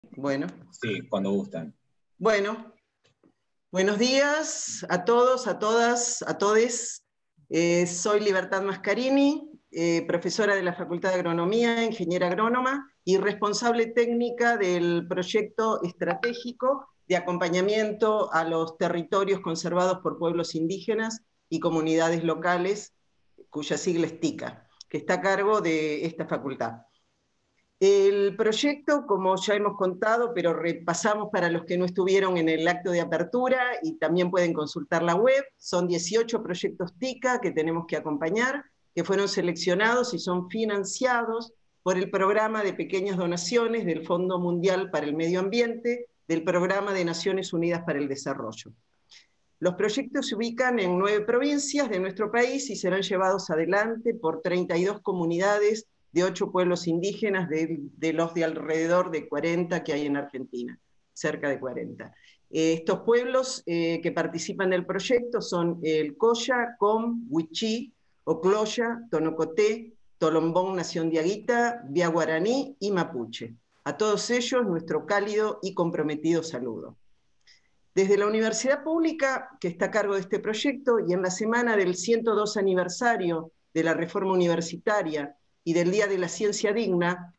Bueno. Sí, cuando gustan. Bueno, buenos días a todos, a todas, a todes. Soy Libertad Mascarini, profesora de la Facultad de Agronomía, ingeniera agrónoma y responsable técnica del proyecto estratégico de acompañamiento a los territorios conservados por pueblos indígenas y comunidades locales, cuya sigla es TICA, que está a cargo de esta facultad. El proyecto, como ya hemos contado, pero repasamos para los que no estuvieron en el acto de apertura y también pueden consultar la web, son 18 proyectos TICA que tenemos que acompañar, que fueron seleccionados y son financiados por el programa de pequeñas donaciones del Fondo Mundial para el Medio Ambiente, del Programa de Naciones Unidas para el Desarrollo. Los proyectos se ubican en 9 provincias de nuestro país y serán llevados adelante por 32 comunidades de 8 pueblos indígenas de los de alrededor de 40 que hay en Argentina, cerca de 40. Estos pueblos que participan del proyecto son el Coya, Com, Huichí, Ocloya, Tonocoté, Tolombón, Nación Diaguita, Vía Guaraní y Mapuche. A todos ellos nuestro cálido y comprometido saludo. Desde la Universidad Pública, que está a cargo de este proyecto, y en la semana del 102 aniversario de la reforma universitaria y del Día de la Ciencia Digna,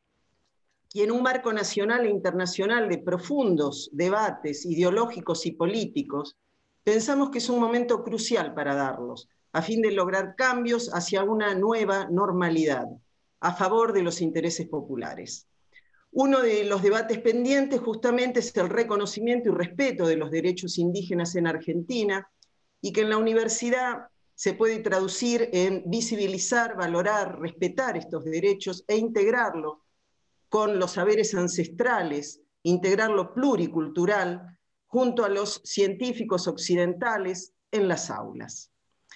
y en un marco nacional e internacional de profundos debates ideológicos y políticos, pensamos que es un momento crucial para darlos, a fin de lograr cambios hacia una nueva normalidad, a favor de los intereses populares. Uno de los debates pendientes justamente es el reconocimiento y respeto de los derechos indígenas en Argentina, y que en la universidad se puede traducir en visibilizar, valorar, respetar estos derechos e integrarlos con los saberes ancestrales, integrar lo pluricultural junto a los científicos occidentales en las aulas.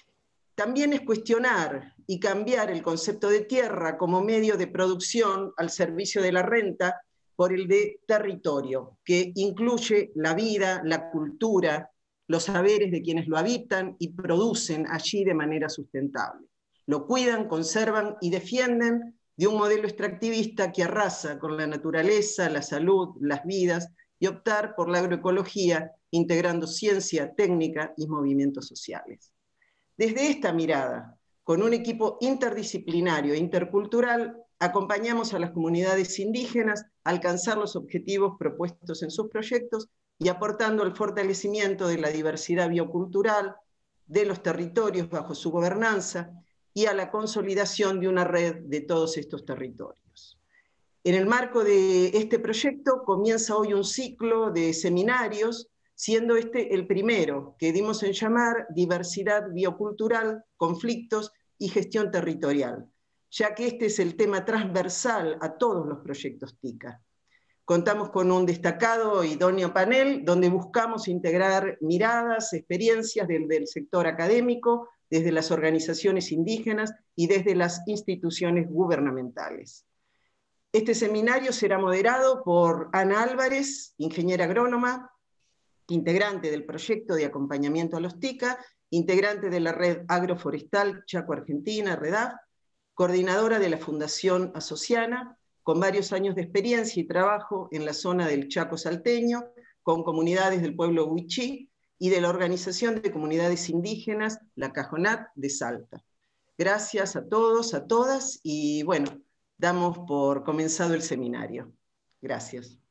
También es cuestionar y cambiar el concepto de tierra como medio de producción al servicio de la renta por el de territorio, que incluye la vida, la cultura, los saberes de quienes lo habitan y producen allí de manera sustentable. Lo cuidan, conservan y defienden de un modelo extractivista que arrasa con la naturaleza, la salud, las vidas, y optar por la agroecología, integrando ciencia, técnica y movimientos sociales. Desde esta mirada, con un equipo interdisciplinario e intercultural, acompañamos a las comunidades indígenas a alcanzar los objetivos propuestos en sus proyectos y aportando al fortalecimiento de la diversidad biocultural de los territorios bajo su gobernanza y a la consolidación de una red de todos estos territorios. En el marco de este proyecto comienza hoy un ciclo de seminarios, siendo este el primero, que dimos en llamar Diversidad Biocultural, Conflictos y Gestión Territorial, ya que este es el tema transversal a todos los proyectos TICA. Contamos con un destacado e idóneo panel donde buscamos integrar miradas, experiencias del sector académico, desde las organizaciones indígenas y desde las instituciones gubernamentales. Este seminario será moderado por Ana Álvarez, ingeniera agrónoma, integrante del proyecto de acompañamiento a los TICA, integrante de la Red Agroforestal Chaco Argentina, REDAF, coordinadora de la Fundación Asociana, con varios años de experiencia y trabajo en la zona del Chaco salteño, con comunidades del pueblo Huichí y de la Organización de Comunidades Indígenas, la Cajonat de Salta. Gracias a todos, a todas, y bueno, damos por comenzado el seminario. Gracias.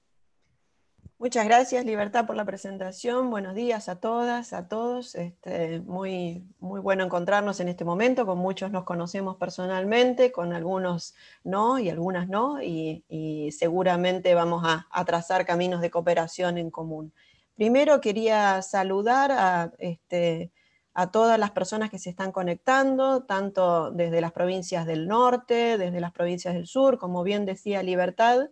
Muchas gracias, Libertad, por la presentación. Buenos días a todas, a todos. Muy bueno encontrarnos en este momento. Con muchos nos conocemos personalmente, con algunos no y algunas no, y seguramente vamos a trazar caminos de cooperación en común. Primero quería saludar a todas las personas que se están conectando, tanto desde las provincias del norte, desde las provincias del sur, como bien decía Libertad.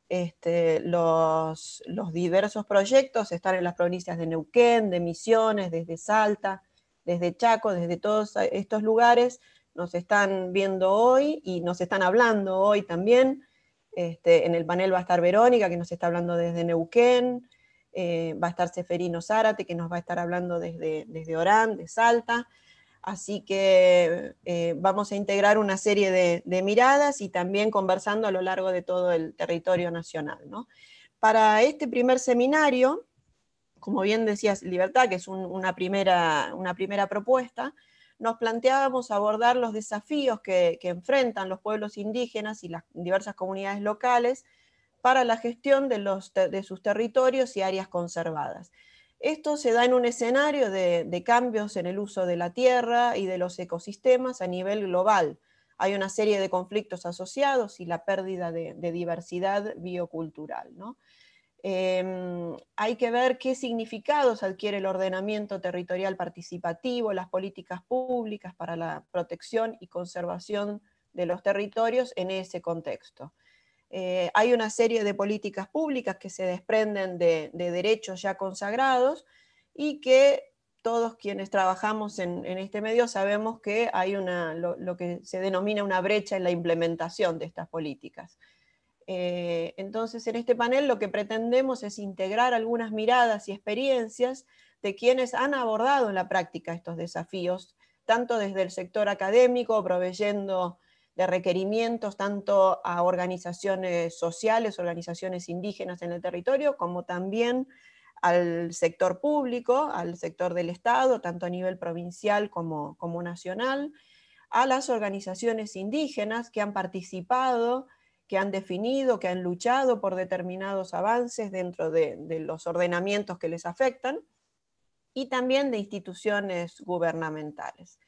Los diversos proyectos están en las provincias de Neuquén, de Misiones, desde Salta, desde Chaco, desde todos estos lugares nos están viendo hoy y nos están hablando hoy también. En el panel va a estar Verónica, que nos está hablando desde Neuquén, va a estar Seferino Zárate, que nos va a estar hablando desde Orán, de Salta. Así que vamos a integrar una serie de miradas y también conversando a lo largo de todo el territorio nacional, ¿no? Para este primer seminario, como bien decías, Libertad, que es una primera propuesta, nos planteábamos abordar los desafíos que enfrentan los pueblos indígenas y las diversas comunidades locales para la gestión de sus territorios y áreas conservadas. Esto se da en un escenario de cambios en el uso de la tierra y de los ecosistemas a nivel global. Hay una serie de conflictos asociados y la pérdida de diversidad biocultural, ¿no? Hay que ver qué significados adquiere el ordenamiento territorial participativo, las políticas públicas para la protección y conservación de los territorios en ese contexto. Hay una serie de políticas públicas que se desprenden de derechos ya consagrados y que todos quienes trabajamos en este medio sabemos que hay lo que se denomina una brecha en la implementación de estas políticas. Entonces, en este panel lo que pretendemos es integrar algunas miradas y experiencias de quienes han abordado en la práctica estos desafíos, tanto desde el sector académico, proveyendo de requerimientos tanto a organizaciones sociales, organizaciones indígenas en el territorio, como también al sector público, al sector del Estado, tanto a nivel provincial como nacional, a las organizaciones indígenas que han participado, que han definido, que han luchado por determinados avances dentro de los ordenamientos que les afectan, y también de instituciones gubernamentales.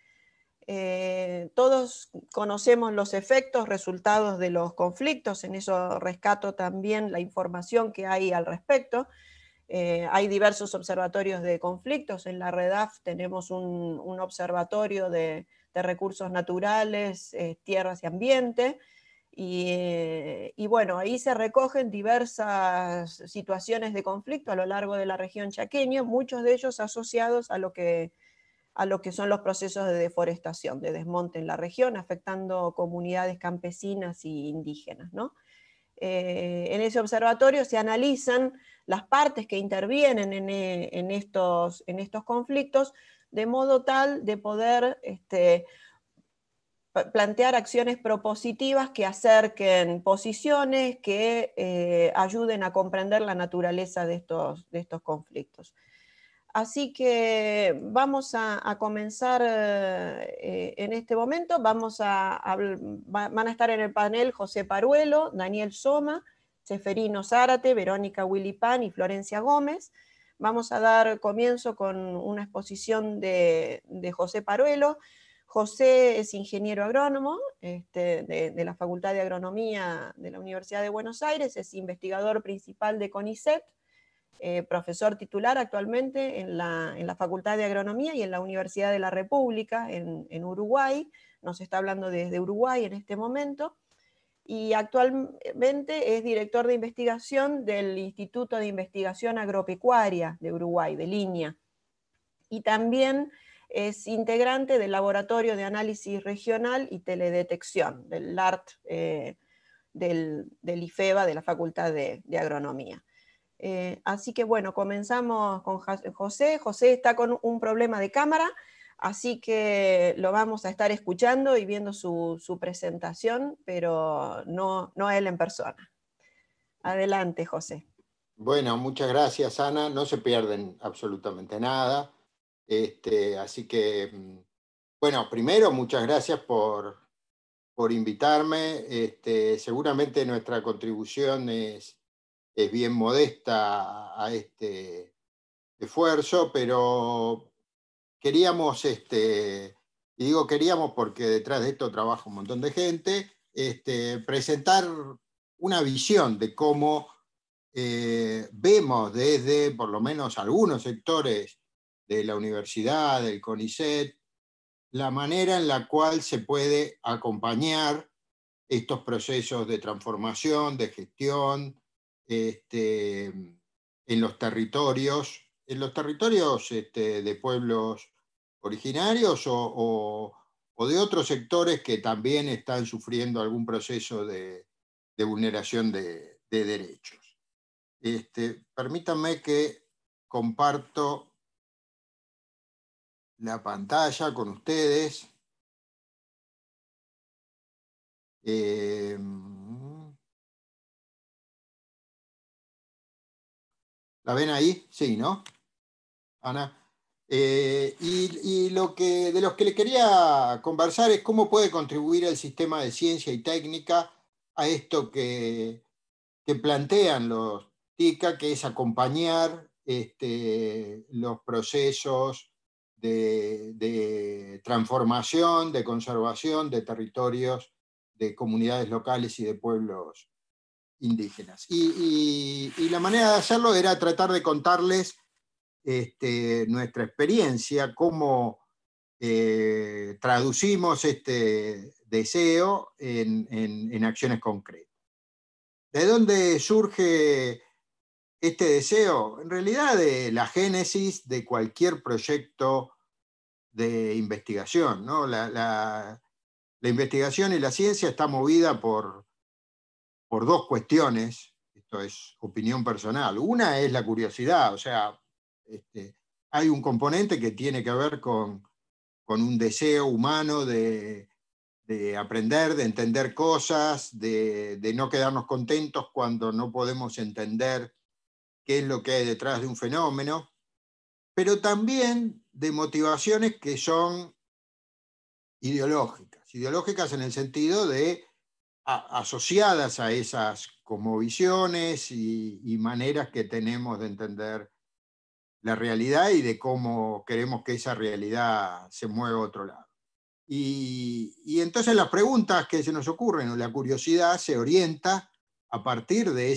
Todos conocemos los efectos, resultados de los conflictos, en eso rescato también la información que hay al respecto. Hay diversos observatorios de conflictos, en la REDAF tenemos un observatorio de recursos naturales, tierras y ambiente, y bueno, ahí se recogen diversas situaciones de conflicto a lo largo de la región chaqueña, muchos de ellos asociados a lo que son los procesos de deforestación, de desmonte en la región, afectando comunidades campesinas y indígenas, ¿no? En ese observatorio se analizan las partes que intervienen en estos conflictos, de modo tal de poder plantear acciones propositivas que acerquen posiciones, que ayuden a comprender la naturaleza de estos conflictos. Así que vamos a comenzar en este momento. Van a estar en el panel José Paruelo, Daniel Soma, Seferino Zárate, Verónica Wilipán y Florencia Gómez. Vamos a dar comienzo con una exposición de José Paruelo. José es ingeniero agrónomo de la Facultad de Agronomía de la Universidad de Buenos Aires, es investigador principal de CONICET, profesor titular actualmente en la Facultad de Agronomía y en la Universidad de la República en Uruguay. Nos está hablando desde Uruguay en este momento. Y actualmente es director de investigación del Instituto de Investigación Agropecuaria de Uruguay, de Línea. Y también es integrante del Laboratorio de Análisis Regional y Teledetección, del LART, del IFEBA, de la Facultad de Agronomía. Así que bueno, comenzamos con José. José está con un problema de cámara, así que lo vamos a estar escuchando y viendo su presentación, pero no a él en persona. Adelante, José. Bueno, muchas gracias, Ana. No se pierden absolutamente nada. Así que, bueno, primero, muchas gracias por invitarme. Seguramente nuestra contribución es bien modesta a este esfuerzo, pero queríamos, y digo queríamos porque detrás de esto trabaja un montón de gente, presentar una visión de cómo vemos desde por lo menos algunos sectores de la universidad, del CONICET, la manera en la cual se puede acompañar estos procesos de transformación, de gestión, en los territorios de pueblos originarios o de otros sectores que también están sufriendo algún proceso de vulneración de derechos. Permítanme que comparto la pantalla con ustedes. ¿La ven ahí? Sí, ¿no? Ana. Y de los que le quería conversar es cómo puede contribuir el sistema de ciencia y técnica a esto que plantean los TICA, que es acompañar los procesos de transformación, de conservación de territorios, de comunidades locales y de pueblos indígenas. Y la manera de hacerlo era tratar de contarles nuestra experiencia, cómo traducimos este deseo en acciones concretas. ¿De dónde surge este deseo? En realidad de la génesis de cualquier proyecto de investigación, ¿no? La investigación y la ciencia está movida por dos cuestiones, esto es opinión personal. Una es la curiosidad, o sea, hay un componente que tiene que ver con un deseo humano de aprender, de entender cosas, de no quedarnos contentos cuando no podemos entender qué es lo que hay detrás de un fenómeno, pero también de motivaciones que son ideológicas en el sentido de asociadas a esas cosmovisiones y maneras que tenemos de entender la realidad y de cómo queremos que esa realidad se mueva a otro lado. Y entonces las preguntas que se nos ocurren, o la curiosidad, se orienta a partir de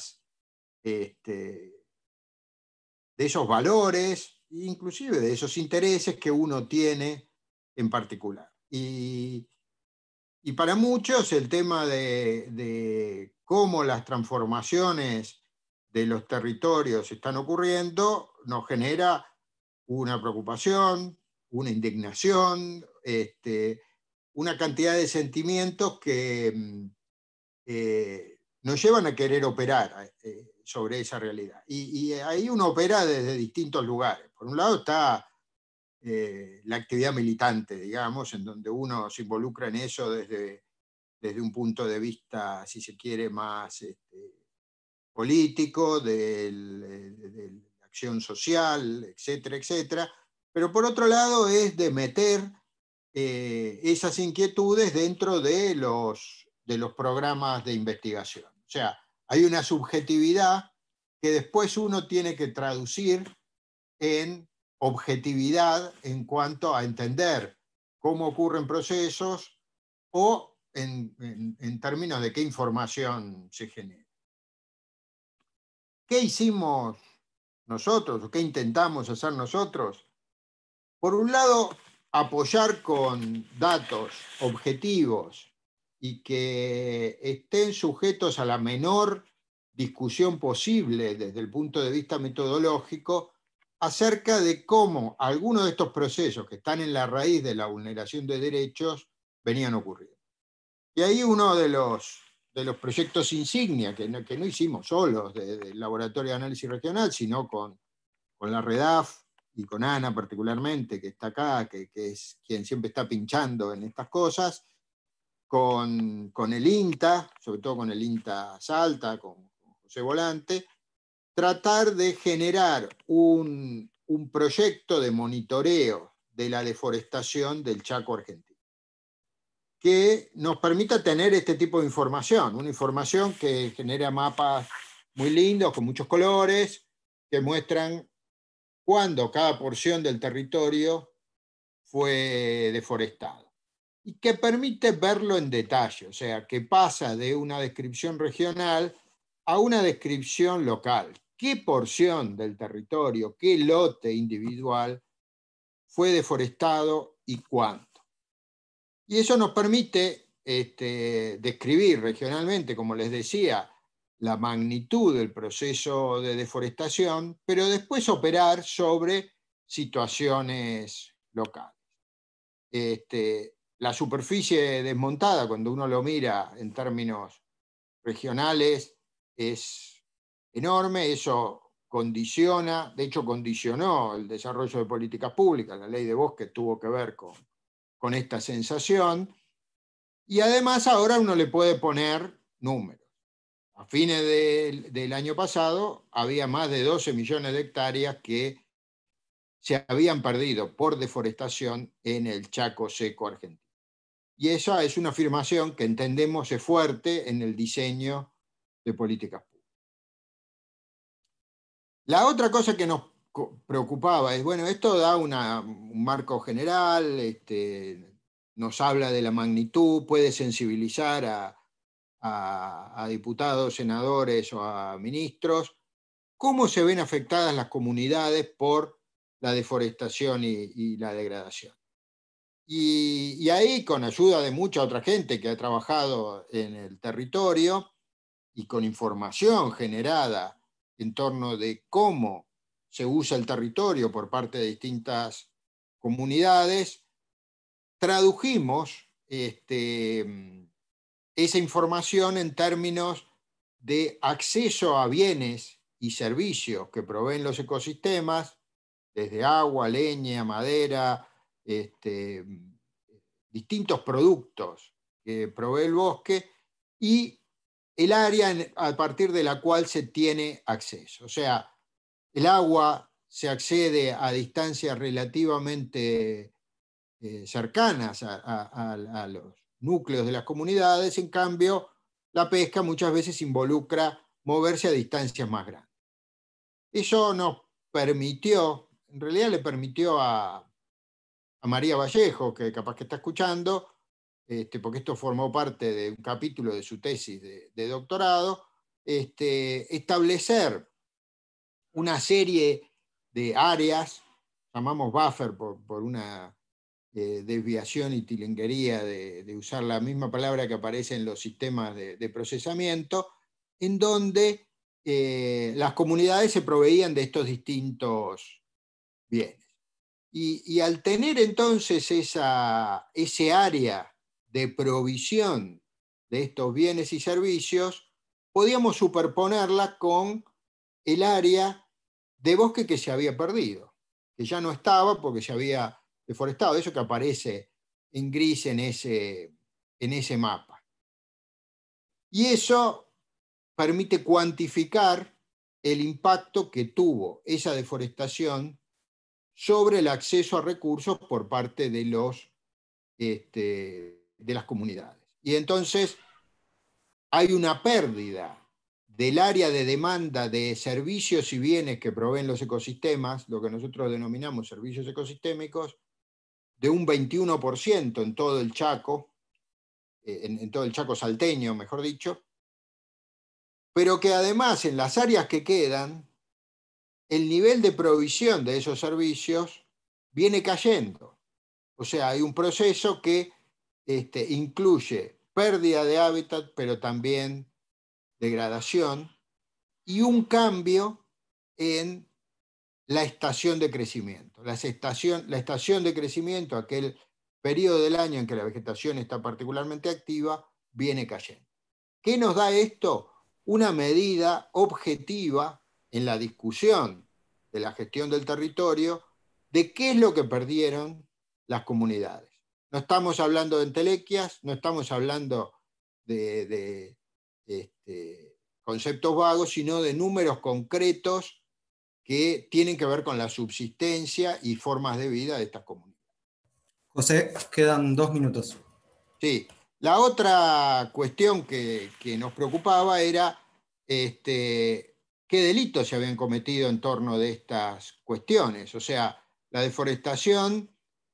esos valores, inclusive de esos intereses que uno tiene en particular. Y para muchos el tema de cómo las transformaciones de los territorios están ocurriendo nos genera una preocupación, una indignación, una cantidad de sentimientos que nos llevan a querer operar sobre esa realidad. Y ahí uno opera desde distintos lugares. Por un lado está la actividad militante, digamos, en donde uno se involucra en eso desde un punto de vista, si se quiere, más político, de la acción social, etcétera, etcétera. Pero por otro lado es de meter esas inquietudes dentro de los programas de investigación. O sea, hay una subjetividad que después uno tiene que traducir en objetividad en cuanto a entender cómo ocurren procesos o en términos de qué información se genera. ¿Qué hicimos nosotros o qué intentamos hacer nosotros? Por un lado, apoyar con datos objetivos y que estén sujetos a la menor discusión posible desde el punto de vista metodológico acerca de cómo algunos de estos procesos que están en la raíz de la vulneración de derechos venían ocurriendo. Y ahí uno de los proyectos insignia, que no hicimos solos del Laboratorio de Análisis Regional, sino con la REDAF y con Ana particularmente, que está acá, que es quien siempre está pinchando en estas cosas, con el INTA, sobre todo con el INTA Salta, con José Volante, tratar de generar un proyecto de monitoreo de la deforestación del Chaco argentino, que nos permita tener este tipo de información, una información que genera mapas muy lindos, con muchos colores, que muestran cuándo cada porción del territorio fue deforestado. Y que permite verlo en detalle, o sea, que pasa de una descripción regional a una descripción local. ¿Qué porción del territorio, qué lote individual fue deforestado y cuánto? Y eso nos permite describir regionalmente, como les decía, la magnitud del proceso de deforestación, pero después operar sobre situaciones locales. La superficie desmontada, cuando uno lo mira en términos regionales, es enorme. Eso condiciona, de hecho condicionó el desarrollo de políticas públicas. La ley de bosque tuvo que ver con esta sensación, y además ahora uno le puede poner números. A fines del año pasado había más de 12 millones de hectáreas que se habían perdido por deforestación en el Chaco seco argentino. Y esa es una afirmación que entendemos es fuerte en el diseño de políticas públicas. La otra cosa que nos preocupaba es, bueno, esto da un marco general, nos habla de la magnitud, puede sensibilizar a diputados, senadores o a ministros. ¿Cómo se ven afectadas las comunidades por la deforestación y la degradación? Y ahí, con ayuda de mucha otra gente que ha trabajado en el territorio y con información generada en torno de cómo se usa el territorio por parte de distintas comunidades, tradujimos esa información en términos de acceso a bienes y servicios que proveen los ecosistemas, desde agua, leña, madera, distintos productos que provee el bosque, y el área a partir de la cual se tiene acceso. O sea, el agua se accede a distancias relativamente cercanas a los núcleos de las comunidades. En cambio, la pesca muchas veces involucra moverse a distancias más grandes. Eso nos permitió, en realidad le permitió a María Vallejo, que capaz que está escuchando, porque esto formó parte de un capítulo de su tesis de doctorado, establecer una serie de áreas, llamamos buffer por una desviación y tilinguería de usar la misma palabra que aparece en los sistemas de procesamiento, en donde las comunidades se proveían de estos distintos bienes. Y al tener entonces ese área de provisión de estos bienes y servicios, podíamos superponerla con el área de bosque que se había perdido, que ya no estaba porque se había deforestado, eso que aparece en gris en ese mapa. Y eso permite cuantificar el impacto que tuvo esa deforestación sobre el acceso a recursos por parte de las comunidades. Y entonces hay una pérdida del área de demanda de servicios y bienes que proveen los ecosistemas, lo que nosotros denominamos servicios ecosistémicos, de un 21% en todo el Chaco, en todo el Chaco salteño, mejor dicho, pero que además en las áreas que quedan, el nivel de provisión de esos servicios viene cayendo. O sea, hay un proceso que incluye pérdida de hábitat, pero también degradación, y un cambio en la estación de crecimiento. La estación de crecimiento, aquel periodo del año en que la vegetación está particularmente activa, viene cayendo. ¿Qué nos da esto? Una medida objetiva en la discusión de la gestión del territorio de qué es lo que perdieron las comunidades. No estamos hablando de entelequias, no estamos hablando de conceptos vagos, sino de números concretos que tienen que ver con la subsistencia y formas de vida de estas comunidades. José, quedan 2 minutos. Sí, la otra cuestión que nos preocupaba era qué delitos se habían cometido en torno de estas cuestiones. O sea, la deforestación,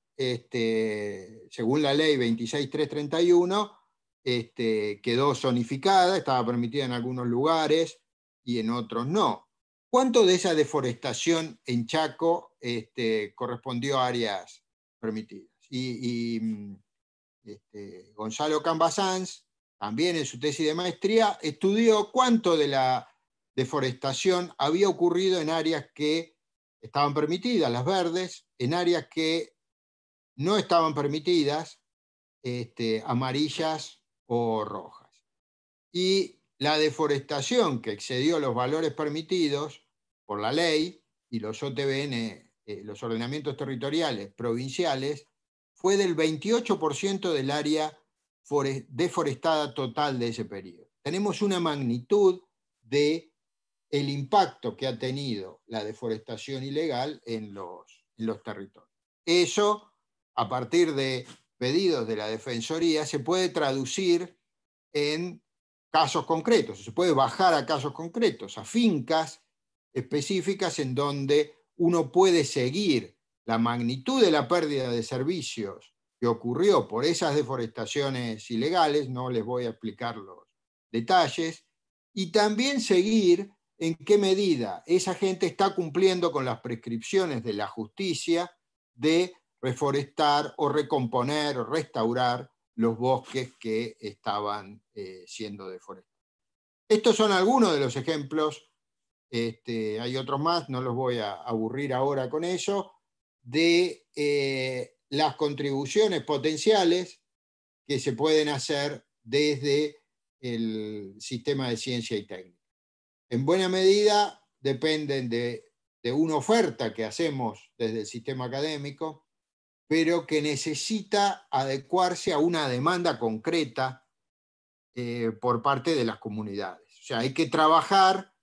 según la ley 26331, quedó zonificada, estaba permitida en algunos lugares y en otros no. ¿Cuánto de esa deforestación en Chaco correspondió a áreas permitidas? Gonzalo Cambasanz, también en su tesis de maestría, estudió cuánto de la deforestación había ocurrido en áreas que estaban permitidas, las verdes, en áreas que no estaban permitidas, amarillas o rojas. Y la deforestación que excedió los valores permitidos por la ley, y los OTBN, los ordenamientos territoriales provinciales, fue del 28% del área deforestada total de ese periodo. Tenemos una magnitud del impacto que ha tenido la deforestación ilegal en los territorios. Eso, a partir de pedidos de la Defensoría, se puede traducir en casos concretos, se puede bajar a casos concretos, a fincas específicas en donde uno puede seguir la magnitud de la pérdida de servicios que ocurrió por esas deforestaciones ilegales, no les voy a explicar los detalles, y también seguir en qué medida esa gente está cumpliendo con las prescripciones de la justicia de reforestar o recomponer o restaurar los bosques que estaban siendo deforestados. Estos son algunos de los ejemplos, hay otros más, no los voy a aburrir ahora con eso, de las contribuciones potenciales que se pueden hacer desde el sistema de ciencia y técnica. En buena medida dependen de una oferta que hacemos desde el sistema académico, pero que necesita adecuarse a una demanda concreta por parte de las comunidades. O sea, hay que trabajar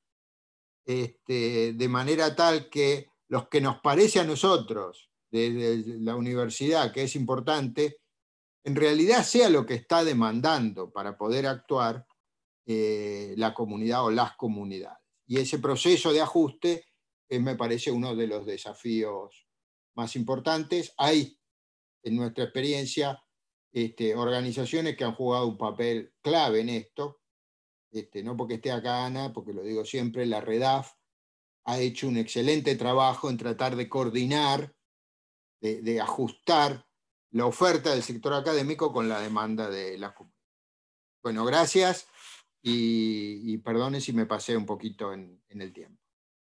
de manera tal que los que nos parece a nosotros, desde la universidad, que es importante, en realidad sea lo que está demandando para poder actuar la comunidad o las comunidades. Y ese proceso de ajuste me parece uno de los desafíos más importantes. Hay, en nuestra experiencia, organizaciones que han jugado un papel clave en esto, no porque esté acá Ana, porque lo digo siempre, la REDAF ha hecho un excelente trabajo en tratar de coordinar, de ajustar la oferta del sector académico con la demanda de la comunidad. Bueno, gracias y perdone si me pasé un poquito en el tiempo.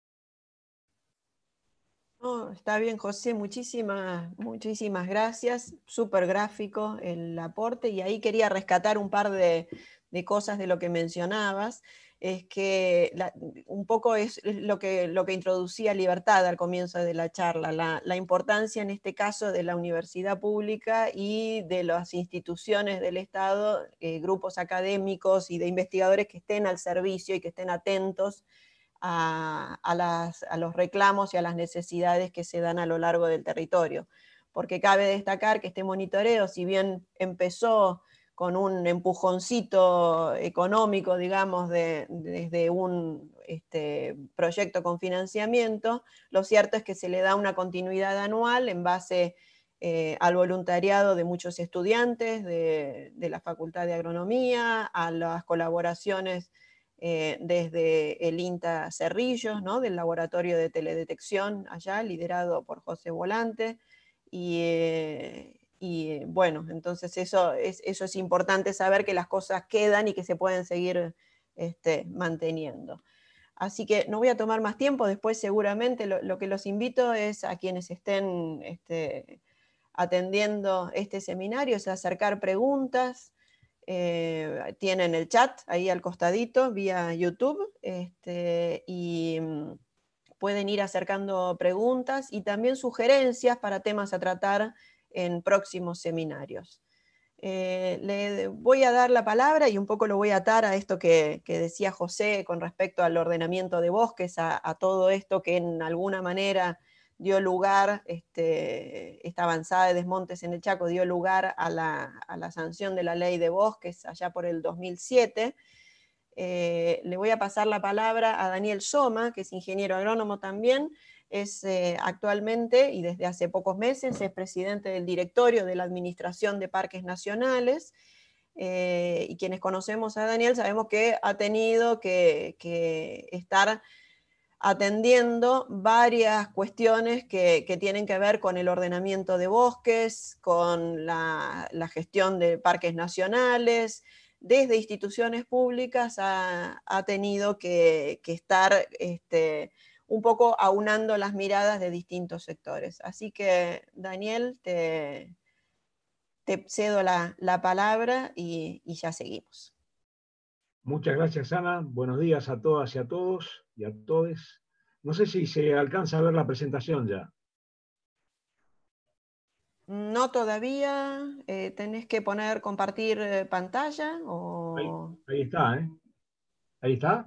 No, está bien, José, muchísimas gracias. Súper gráfico el aporte, y ahí quería rescatar un par de cosas de lo que mencionabas. Es que un poco es lo que introducía Libertad al comienzo de la charla, la importancia en este caso de la universidad pública y de las instituciones del Estado, grupos académicos y de investigadores que estén al servicio y que estén atentos a los reclamos y a las necesidades que se dan a lo largo del territorio. Porque cabe destacar que este monitoreo, si bien empezó con un empujoncito económico, digamos, desde un proyecto con financiamiento, lo cierto es que se le da una continuidad anual en base al voluntariado de muchos estudiantes de la Facultad de Agronomía, a las colaboraciones desde el INTA Cerrillos, ¿no? Del laboratorio de teledetección allá, liderado por José Volante, y bueno, entonces eso es importante saber que las cosas quedan y que se pueden seguir manteniendo. Así que no voy a tomar más tiempo, después seguramente lo que los invito es a quienes estén atendiendo este seminario, es acercar preguntas. Tienen el chat ahí al costadito vía YouTube, y pueden ir acercando preguntas y también sugerencias para temas a tratar en próximos seminarios. Le voy a dar la palabra y un poco lo voy a atar a esto que decía José con respecto al ordenamiento de bosques, a todo esto que en alguna manera dio lugar, esta avanzada de desmontes en el Chaco dio lugar a la sanción de la ley de bosques allá por el 2007. Le voy a pasar la palabra a Daniel Soma, que es ingeniero agrónomo también, es actualmente y desde hace pocos meses es presidente del directorio de la Administración de Parques Nacionales, y quienes conocemos a Daniel sabemos que ha tenido que estar atendiendo varias cuestiones que tienen que ver con el ordenamiento de bosques, con la gestión de parques nacionales. Desde instituciones públicas ha tenido que estar un poco aunando las miradas de distintos sectores. Así que, Daniel, te cedo la palabra y ya seguimos. Muchas gracias, Ana. Buenos días a todas y a todos y a todes. No sé si se alcanza a ver la presentación ya. No todavía. Tenés que poner compartir pantalla o... Ahí está, ¿eh? Ahí está.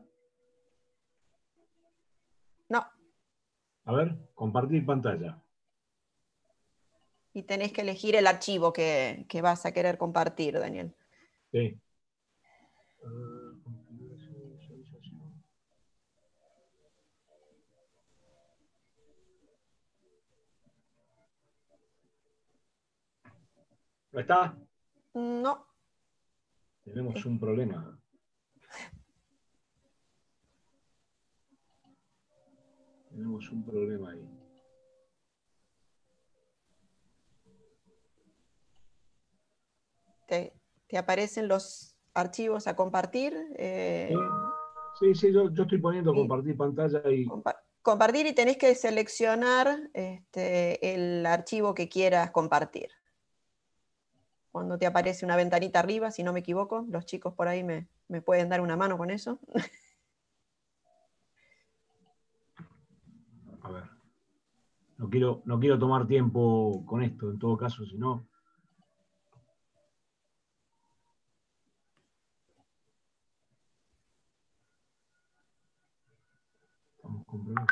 No. A ver, compartir pantalla. Y tenés que elegir el archivo que vas a querer compartir, Daniel. Sí. ¿No está? No. Tenemos un problema. Tenemos un problema ahí. Te aparecen los archivos a compartir. Sí, yo estoy poniendo compartir pantalla y... Compartir, y tenés que seleccionar el archivo que quieras compartir. Cuando te aparece una ventanita arriba, si no me equivoco, los chicos por ahí me pueden dar una mano con eso. A ver. No quiero tomar tiempo con esto, en todo caso, si no... Estamos con problemas.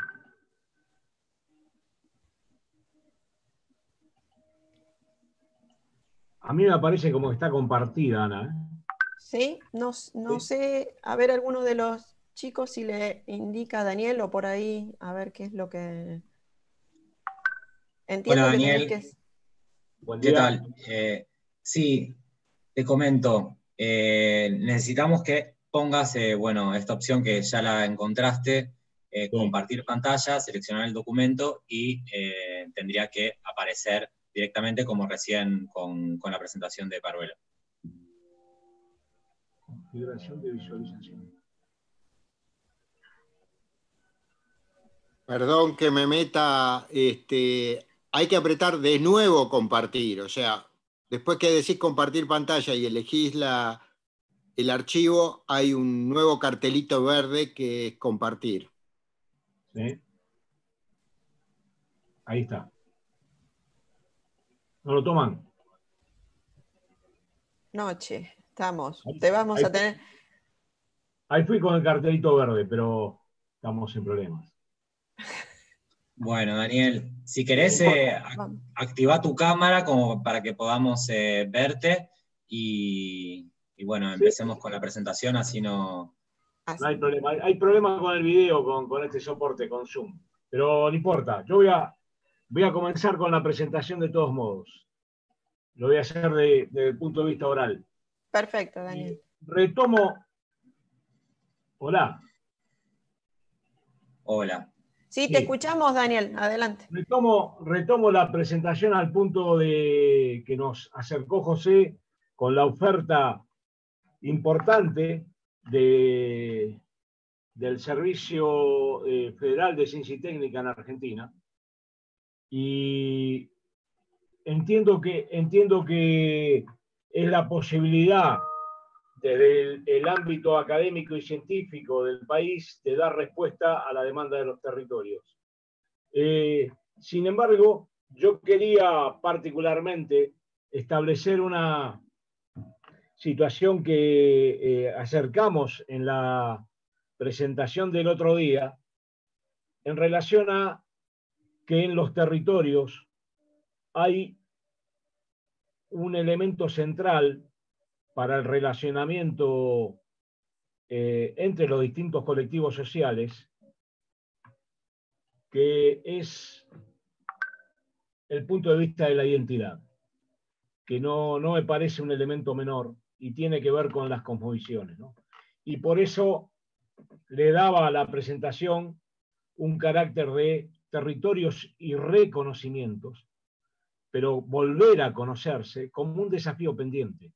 A mí me aparece como que está compartida, Ana, ¿eh? Sí, no sé, a ver alguno de los chicos si le indica a Daniel o por ahí, a ver qué es lo que... Entiendo Hola, que Daniel. tenés que... Buen ¿Qué día. tal? Sí, te comento. Necesitamos que pongas, bueno, esta opción que ya la encontraste, compartir pantalla, seleccionar el documento y tendría que aparecer directamente como recién con la presentación de Paruelo. Configuración de visualización. Perdón que me meta, hay que apretar de nuevo compartir, o sea, después que decís compartir pantalla y elegís el archivo, hay un nuevo cartelito verde que es compartir. ¿Sí? Ahí está. ¿No lo toman? Noche, estamos. Ahí, Te vamos ahí, a tener... ahí fui con el cartelito verde, pero estamos sin problemas. Bueno, Daniel, si querés, activa tu cámara como para que podamos verte y bueno, empecemos con la presentación, así no... No hay problema. Hay problema con el video, con este soporte, con Zoom. Pero no importa. Yo voy a comenzar con la presentación de todos modos. Lo voy a hacer desde el punto de vista oral. Perfecto, Daniel. Retomo. Hola. Hola. Sí, te escuchamos, Daniel. Adelante. Retomo la presentación al punto de que nos acercó José con la oferta importante del Servicio Federal de Ciencia y Técnica en Argentina. Y entiendo que es la posibilidad desde el ámbito académico y científico del país de dar respuesta a la demanda de los territorios. Sin embargo, yo quería particularmente establecer una situación que acercamos en la presentación del otro día en relación a que en los territorios hay un elemento central para el relacionamiento entre los distintos colectivos sociales, que es el punto de vista de la identidad, que no me parece un elemento menor y tiene que ver con las cosmovisiones, ¿no? Y por eso le daba a la presentación un carácter de territorios y reconocimientos, pero volver a conocerse como un desafío pendiente.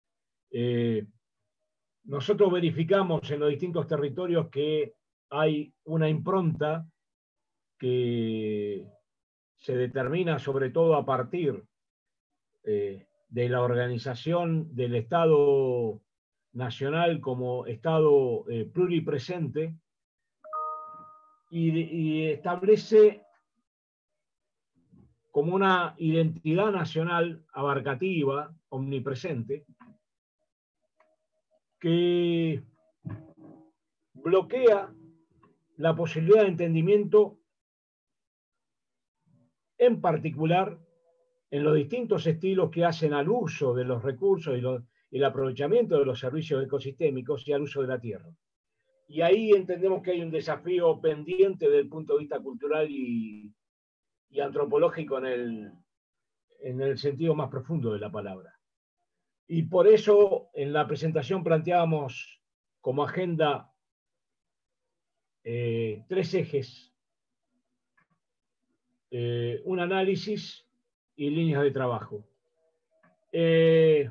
Nosotros verificamos en los distintos territorios que hay una impronta que se determina sobre todo a partir de la organización del Estado Nacional como Estado pluripresente, y establece como una identidad nacional abarcativa, omnipresente, que bloquea la posibilidad de entendimiento, en particular en los distintos estilos que hacen al uso de los recursos y el aprovechamiento de los servicios ecosistémicos y al uso de la tierra. Y ahí entendemos que hay un desafío pendiente desde el punto de vista cultural y antropológico en el sentido más profundo de la palabra. Y por eso en la presentación planteábamos como agenda 3 ejes, un análisis y líneas de trabajo. En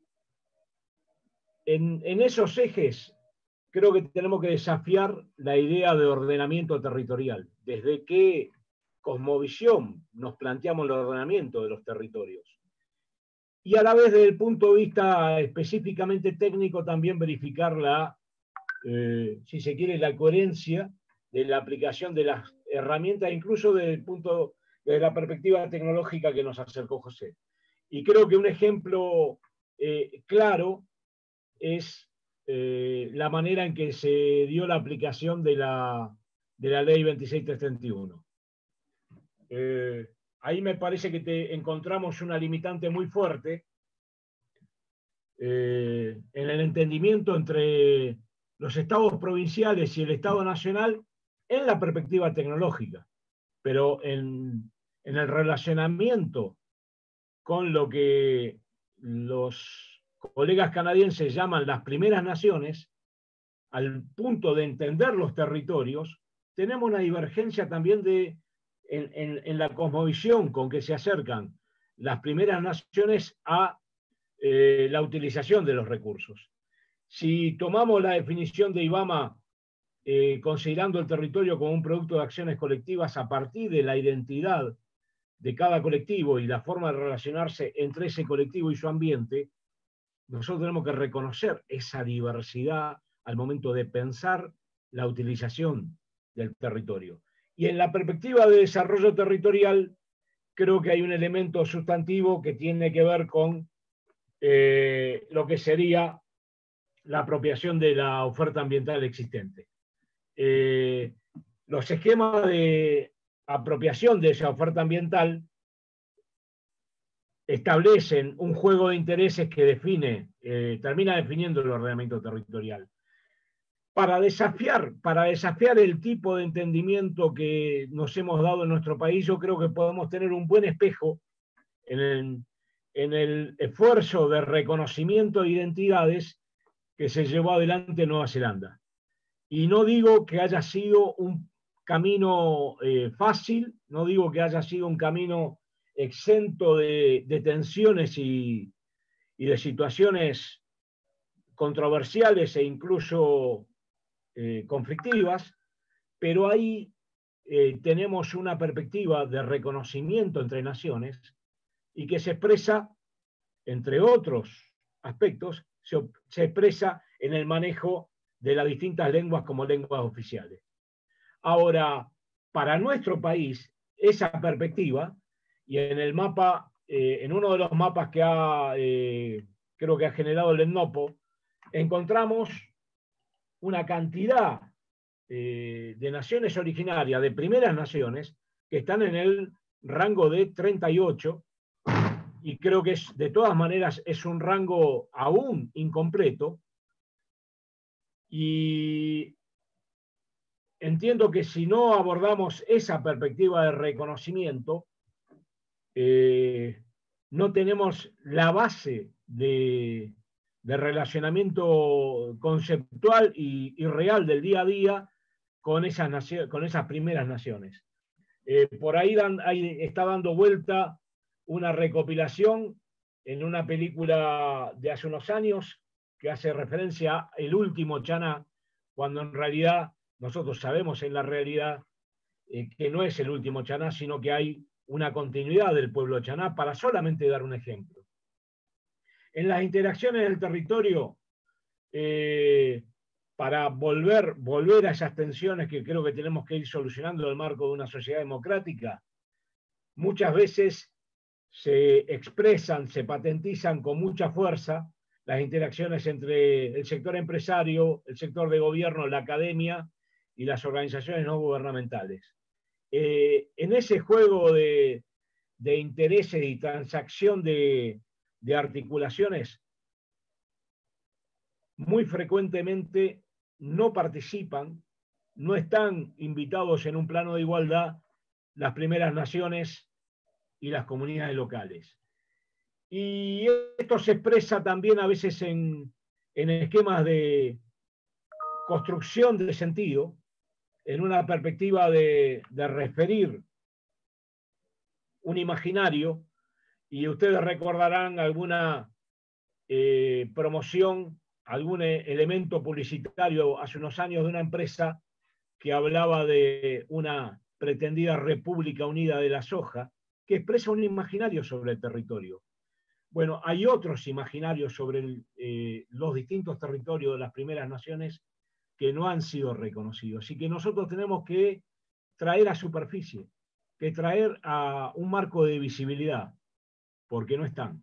esos ejes creo que tenemos que desafiar la idea de ordenamiento territorial. ¿Desde qué cosmovisión nos planteamos el ordenamiento de los territorios? Y a la vez, desde el punto de vista específicamente técnico, también verificar si se quiere, la coherencia de la aplicación de las herramientas, incluso desde la perspectiva tecnológica que nos acercó José. Y creo que un ejemplo claro es la manera en que se dio la aplicación de la ley 26331. Ahí me parece que encontramos una limitante muy fuerte en el entendimiento entre los estados provinciales y el Estado nacional en la perspectiva tecnológica, pero en el relacionamiento con lo que los colegas canadienses llaman las primeras naciones, al punto de entender los territorios, tenemos una divergencia también en la cosmovisión con que se acercan las primeras naciones a la utilización de los recursos. Si tomamos la definición de IBAMA, considerando el territorio como un producto de acciones colectivas a partir de la identidad de cada colectivo y la forma de relacionarse entre ese colectivo y su ambiente, nosotros tenemos que reconocer esa diversidad al momento de pensar la utilización del territorio. Y en la perspectiva de desarrollo territorial, creo que hay un elemento sustantivo que tiene que ver con lo que sería la apropiación de la oferta ambiental existente. Los esquemas de apropiación de esa oferta ambiental establecen un juego de intereses que termina definiendo el ordenamiento territorial. Para desafiar el tipo de entendimiento que nos hemos dado en nuestro país, yo creo que podemos tener un buen espejo en el esfuerzo de reconocimiento de identidades que se llevó adelante en Nueva Zelanda. Y no digo que haya sido un camino fácil, no digo que haya sido un camino exento de tensiones y de situaciones controversiales e incluso conflictivas, pero ahí tenemos una perspectiva de reconocimiento entre naciones y que se expresa, entre otros aspectos, se expresa en el manejo de las distintas lenguas como lenguas oficiales. Ahora, para nuestro país, esa perspectiva, y en el mapa, en uno de los mapas que creo que ha generado el ENNOPO, encontramos una cantidad de naciones originarias, de primeras naciones, que están en el rango de 38, y creo que de todas maneras es un rango aún incompleto, y entiendo que si no abordamos esa perspectiva de reconocimiento, no tenemos la base de relacionamiento conceptual y real del día a día con esas primeras naciones. Por ahí está dando vuelta una recopilación en una película de hace unos años que hace referencia a El Último Chaná, cuando en realidad nosotros sabemos en la realidad que no es el último Chaná, sino que hay una continuidad del pueblo Chaná, para solamente dar un ejemplo. En las interacciones del territorio para volver a esas tensiones que creo que tenemos que ir solucionando en el marco de una sociedad democrática, muchas veces se expresan, se patentizan con mucha fuerza las interacciones entre el sector empresario, el sector de gobierno, la academia y las organizaciones no gubernamentales. En ese juego de intereses y transacción de articulaciones, muy frecuentemente no participan, no están invitados en un plano de igualdad las primeras naciones y las comunidades locales. Y esto se expresa también a veces en esquemas de construcción de sentido, en una perspectiva de referir un imaginario, y ustedes recordarán alguna promoción, algún elemento publicitario hace unos años de una empresa que hablaba de una pretendida República Unida de la Soja, que expresa un imaginario sobre el territorio. Bueno, hay otros imaginarios sobre los distintos territorios de las primeras naciones que no han sido reconocidos y que nosotros tenemos que traer a superficie, que traer a un marco de visibilidad, porque no están.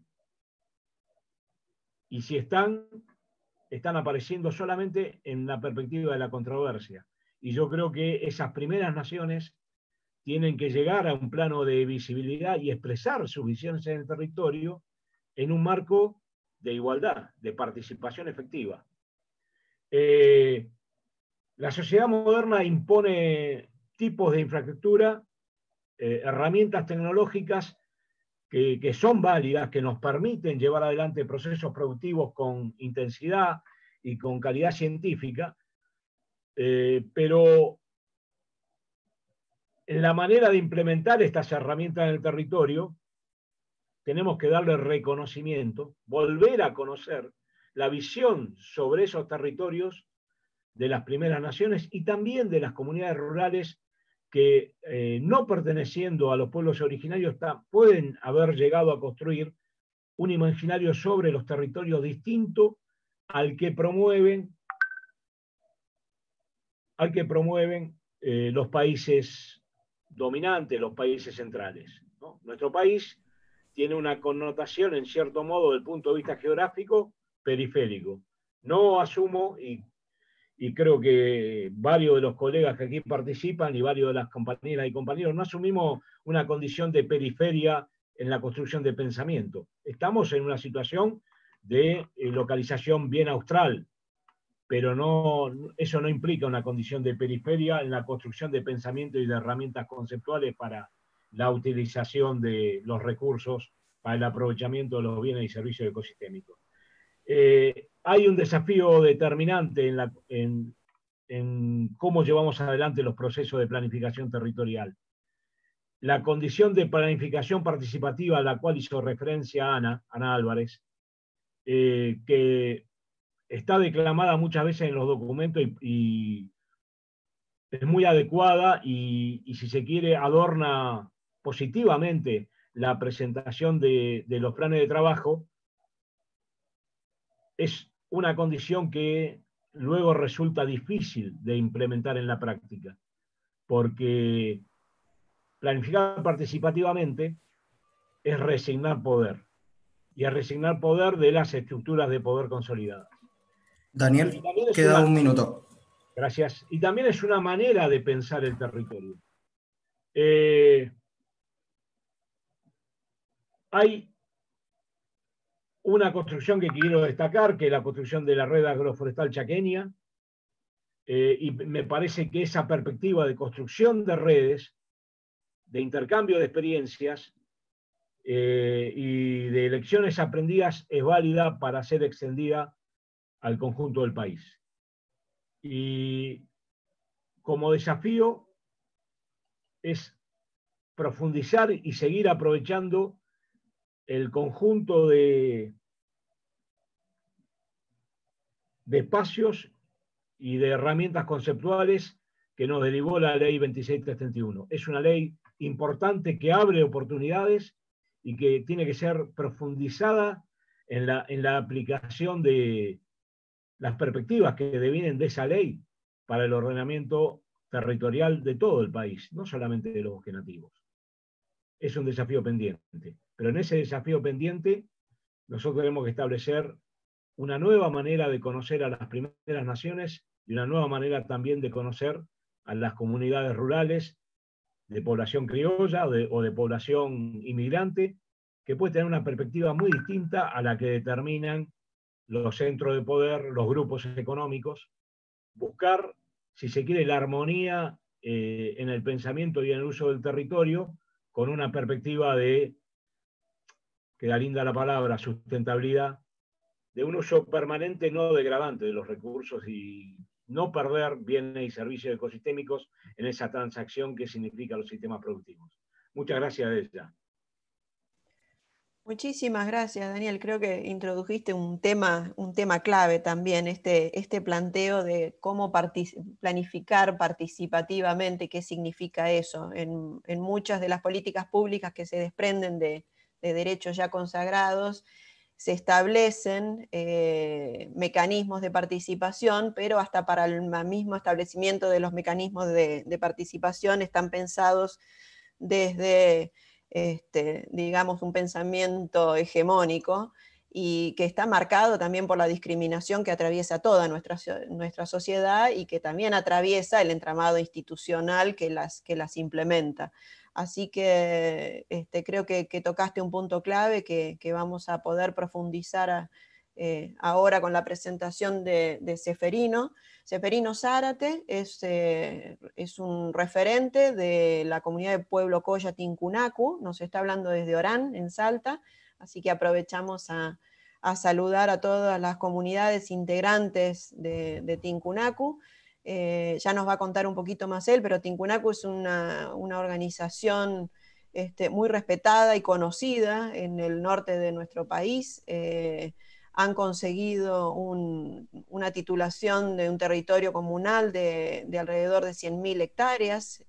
Y si están apareciendo solamente en la perspectiva de la controversia. Y yo creo que esas primeras naciones tienen que llegar a un plano de visibilidad y expresar sus visiones en el territorio en un marco de igualdad, de participación efectiva. La sociedad moderna impone tipos de infraestructura, herramientas tecnológicas que son válidas, que nos permiten llevar adelante procesos productivos con intensidad y con calidad científica, pero en la manera de implementar estas herramientas en el territorio, tenemos que darle reconocimiento, volver a conocer la visión sobre esos territorios de las primeras naciones y también de las comunidades rurales que no perteneciendo a los pueblos originarios pueden haber llegado a construir un imaginario sobre los territorios distinto al que promueven los países dominantes, los países centrales, ¿no? Nuestro país tiene una connotación, en cierto modo, desde el punto de vista geográfico, periférico. No asumo, y creo que varios de los colegas que aquí participan y varios de las compañeras y compañeros, no asumimos una condición de periferia en la construcción de pensamiento. Estamos en una situación de localización bien austral, pero eso no implica una condición de periferia en la construcción de pensamiento y de herramientas conceptuales para la utilización de los recursos, para el aprovechamiento de los bienes y servicios ecosistémicos. Hay un desafío determinante en cómo llevamos adelante los procesos de planificación territorial. La condición de planificación participativa a la cual hizo referencia Ana Álvarez, que está declamada muchas veces en los documentos y es muy adecuada y si se quiere adorna positivamente la presentación de los planes de trabajo, es una condición que luego resulta difícil de implementar en la práctica, porque planificar participativamente es resignar poder, y es resignar poder de las estructuras de poder consolidadas. Daniel, queda un minuto. Gracias. Y también es una manera de pensar el territorio. Hay una construcción que quiero destacar, que es la construcción de la red agroforestal chaqueña, y me parece que esa perspectiva de construcción de redes, de intercambio de experiencias y de lecciones aprendidas es válida para ser extendida al conjunto del país. Y como desafío es profundizar y seguir aprovechando el conjunto de espacios y de herramientas conceptuales que nos derivó la ley 26331. Es una ley importante que abre oportunidades y que tiene que ser profundizada en la aplicación de las perspectivas que devienen de esa ley para el ordenamiento territorial de todo el país, no solamente de los bosques nativos. Es un desafío pendiente, pero en ese desafío pendiente nosotros tenemos que establecer una nueva manera de conocer a las primeras naciones y una nueva manera también de conocer a las comunidades rurales de población criolla o de población inmigrante, que puede tener una perspectiva muy distinta a la que determinan los centros de poder, los grupos económicos. Buscar, si se quiere, la armonía en el pensamiento y en el uso del territorio, con una perspectiva de, queda linda la palabra, sustentabilidad, de un uso permanente no degradante de los recursos y no perder bienes y servicios ecosistémicos en esa transacción que significa los sistemas productivos. Muchas gracias de ella. Muchísimas gracias, Daniel. Creo que introdujiste un tema clave también, este planteo de cómo planificar participativamente, qué significa eso en muchas de las políticas públicas que se desprenden de derechos ya consagrados. Se establecen mecanismos de participación, pero hasta para el mismo establecimiento de los mecanismos de participación están pensados desde, digamos, un pensamiento hegemónico y que está marcado también por la discriminación que atraviesa toda nuestra sociedad y que también atraviesa el entramado institucional que las implementa. Así que creo que tocaste un punto clave que vamos a poder profundizar ahora con la presentación de Ceferino. Ceferino Zárate es un referente de la comunidad de Pueblo Colla Tincunacu, nos está hablando desde Orán, en Salta, así que aprovechamos a saludar a todas las comunidades integrantes de Tincunacu. Ya nos va a contar un poquito más él, pero Tincunacu es una organización muy respetada y conocida en el norte de nuestro país. Han conseguido una titulación de un territorio comunal de alrededor de 100.000 hectáreas,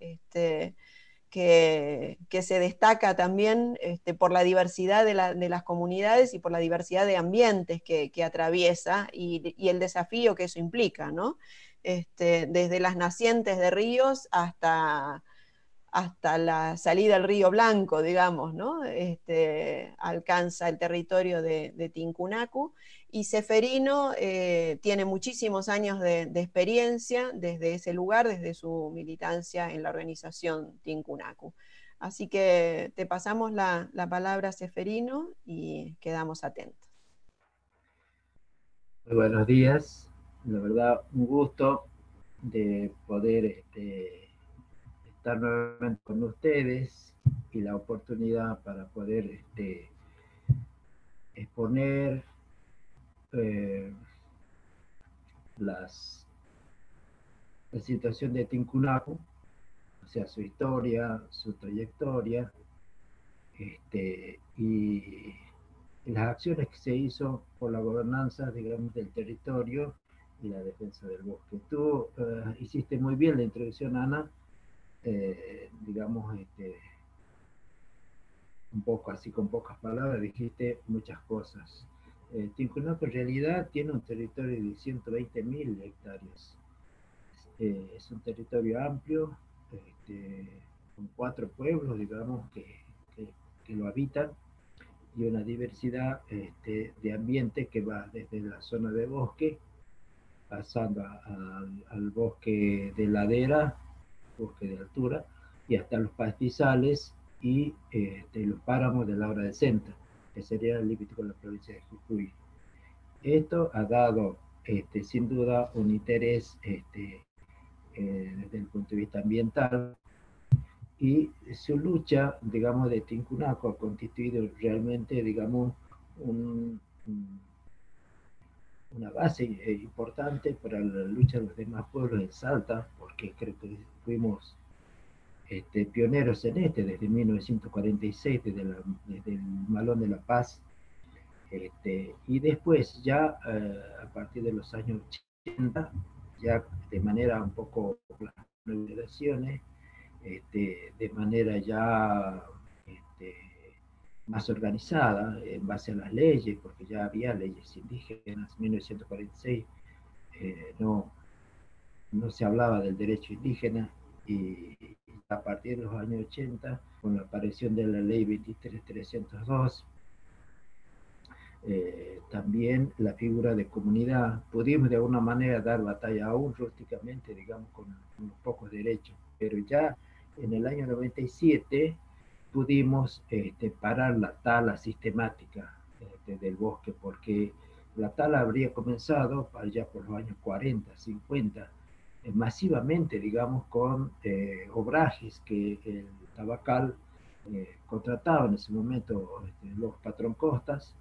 que se destaca también por la diversidad de las comunidades y por la diversidad de ambientes que atraviesa y el desafío que eso implica, ¿no? Desde las nacientes de ríos hasta la salida del Río Blanco, digamos, ¿no? Alcanza el territorio de Tincunacu, y Ceferino tiene muchísimos años de experiencia desde ese lugar, desde su militancia en la organización Tincunacu. Así que te pasamos la palabra, Ceferino, y quedamos atentos. Muy buenos días, la verdad un gusto de poder estar nuevamente con ustedes y la oportunidad para poder exponer la situación de Tincunacu, o sea, su historia, su trayectoria, y las acciones que se hizo por la gobernanza, digamos, del territorio y la defensa del bosque. Tú hiciste muy bien la introducción, Ana, digamos, un poco así con pocas palabras, dijiste muchas cosas. Tincunacu en realidad tiene un territorio de 120.000 hectáreas. Es un territorio amplio, con 4 pueblos, digamos, que lo habitan, y una diversidad de ambiente que va desde la zona de bosque, pasando al bosque de ladera, bosque de altura, y hasta los pastizales y los páramos de la hora de Senta, que sería el límite con la provincia de Jujuy. Esto ha dado, sin duda, un interés desde el punto de vista ambiental, y su lucha, digamos, de Tincunacu ha constituido realmente, digamos, una base importante para la lucha de los demás pueblos en Salta, porque creo que fuimos pioneros en desde 1946, desde el Malón de la Paz, y después ya a partir de los años 80, ya de manera un poco las generaciones, de manera ya más organizada en base a las leyes, porque ya había leyes indígenas. En 1946 no se hablaba del derecho indígena, y a partir de los años 80, con la aparición de la ley 23.302, también la figura de comunidad, pudimos de alguna manera dar batalla aún rústicamente, digamos, con unos pocos derechos, pero ya en el año 97 pudimos parar la tala sistemática del bosque, porque la tala habría comenzado allá por los años 40, 50, masivamente, digamos, con obrajes que el Tabacal contrataba en ese momento los patroncostas,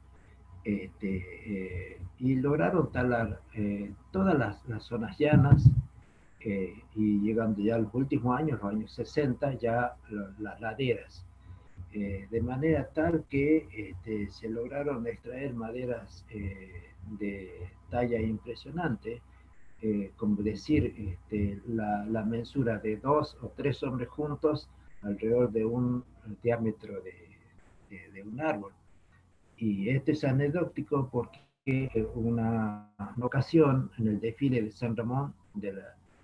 y lograron talar todas las zonas llanas, y llegando ya a los últimos años, los años 60, ya las laderas, de manera tal que se lograron extraer maderas de talla impresionante, como decir, la mensura de 2 o 3 hombres juntos alrededor de un diámetro de un árbol. Y esto es anecdótico porque una ocasión en el desfile de San Ramón de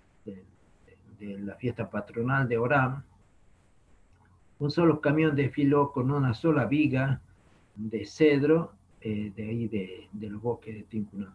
la fiesta patronal de Orán, un solo camión desfiló con una sola viga de cedro de ahí de los bosques de Tincuna.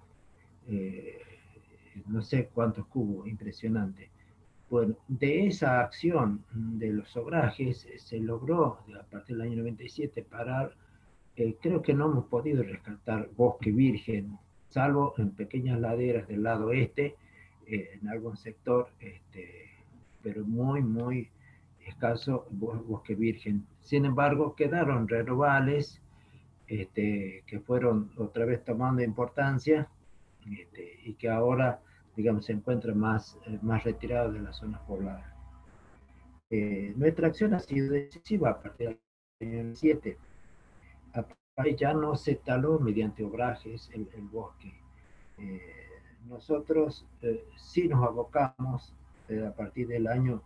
No sé cuántos cubos, impresionante. Bueno, de esa acción de los obrajes se logró, a partir del año 97, parar. Creo que no hemos podido rescatar bosque virgen, salvo en pequeñas laderas del lado este, en algún sector, pero muy, muy escaso bosque virgen. Sin embargo, quedaron renovales que fueron otra vez tomando importancia, y que ahora, digamos, se encuentran más retirados de las zonas pobladas. Nuestra acción ha sido decisiva a partir del año 2007. Ya no se taló mediante obrajes el bosque. Nosotros sí nos abocamos a partir del año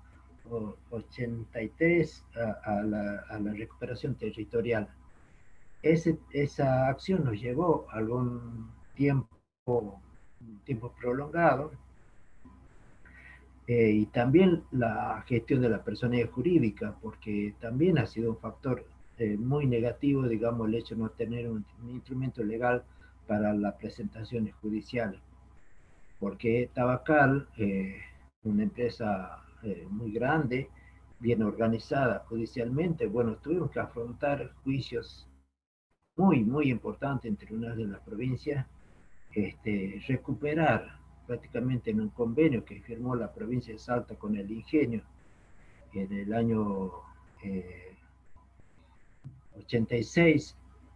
83 a la recuperación territorial. Esa acción nos llevó algún tiempo prolongado, y también la gestión de la personalidad jurídica, porque también ha sido un factor muy negativo, digamos, el hecho de no tener un instrumento legal para las presentaciones judiciales, porque Tabacal, una empresa muy grande, bien organizada judicialmente, bueno, tuvimos que afrontar juicios muy, muy importantes en tribunales de la provincia, recuperar prácticamente en un convenio que firmó la provincia de Salta con el Ingenio en el año 86,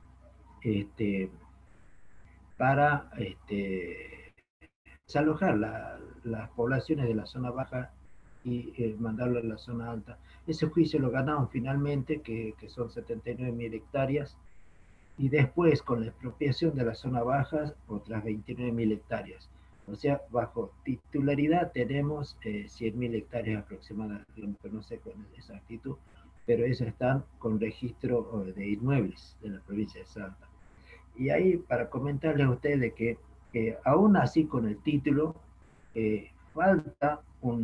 para desalojar las poblaciones de la zona baja y mandarlo a la zona alta. Ese juicio lo ganaron finalmente, que son 79.000 hectáreas, y después con la expropiación de la zona baja, otras 29.000 hectáreas. O sea, bajo titularidad tenemos 100.000 hectáreas aproximadamente, no sé con exactitud, pero esas están con registro de inmuebles de la provincia de Salta. Y ahí, para comentarles a ustedes que aún así con el título, falta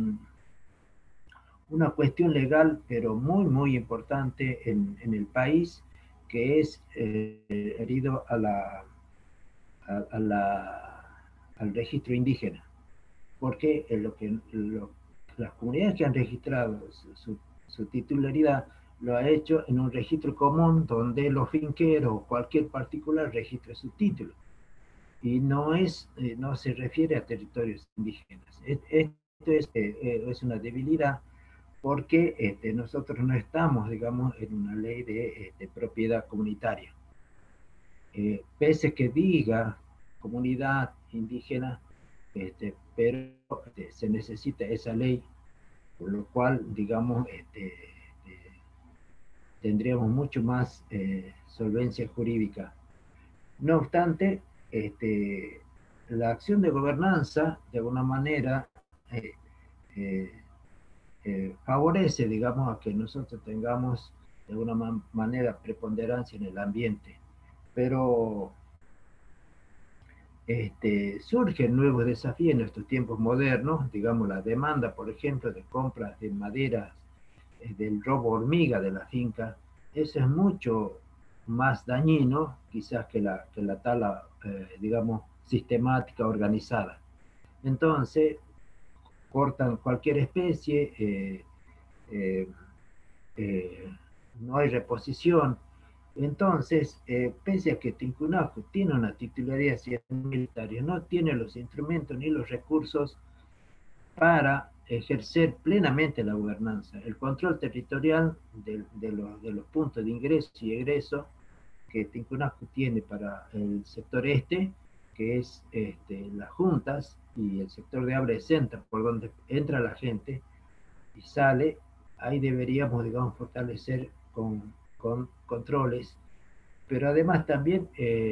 una cuestión legal, pero muy, muy importante en el país, que es herido al registro indígena. Porque las comunidades que han registrado su titularidad lo ha hecho en un registro común donde los finqueros o cualquier particular registra su título. Y no se refiere a territorios indígenas. Esto es una debilidad, porque nosotros no estamos, digamos, en una ley de propiedad comunitaria. Pese que diga comunidad indígena, pero se necesita esa ley, por lo cual, digamos, tendríamos mucho más solvencia jurídica. No obstante, la acción de gobernanza, de alguna manera, favorece, digamos, a que nosotros tengamos de alguna manera preponderancia en el ambiente. Pero surgen nuevos desafíos en estos tiempos modernos, digamos la demanda, por ejemplo, de compras de maderas, del robo hormiga de la finca. Eso es mucho más dañino quizás que la tala, digamos, sistemática, organizada. Entonces, cortan cualquier especie, no hay reposición. Entonces, pese a que Tincunaco tiene una titularidad militaria, no tiene los instrumentos ni los recursos para ejercer plenamente la gobernanza. El control territorial de los puntos de ingreso y egreso que Tincunaco tiene para el sector este, que es las juntas y el sector de habla escenta, por donde entra la gente y sale, ahí deberíamos, digamos, fortalecer con controles, pero además también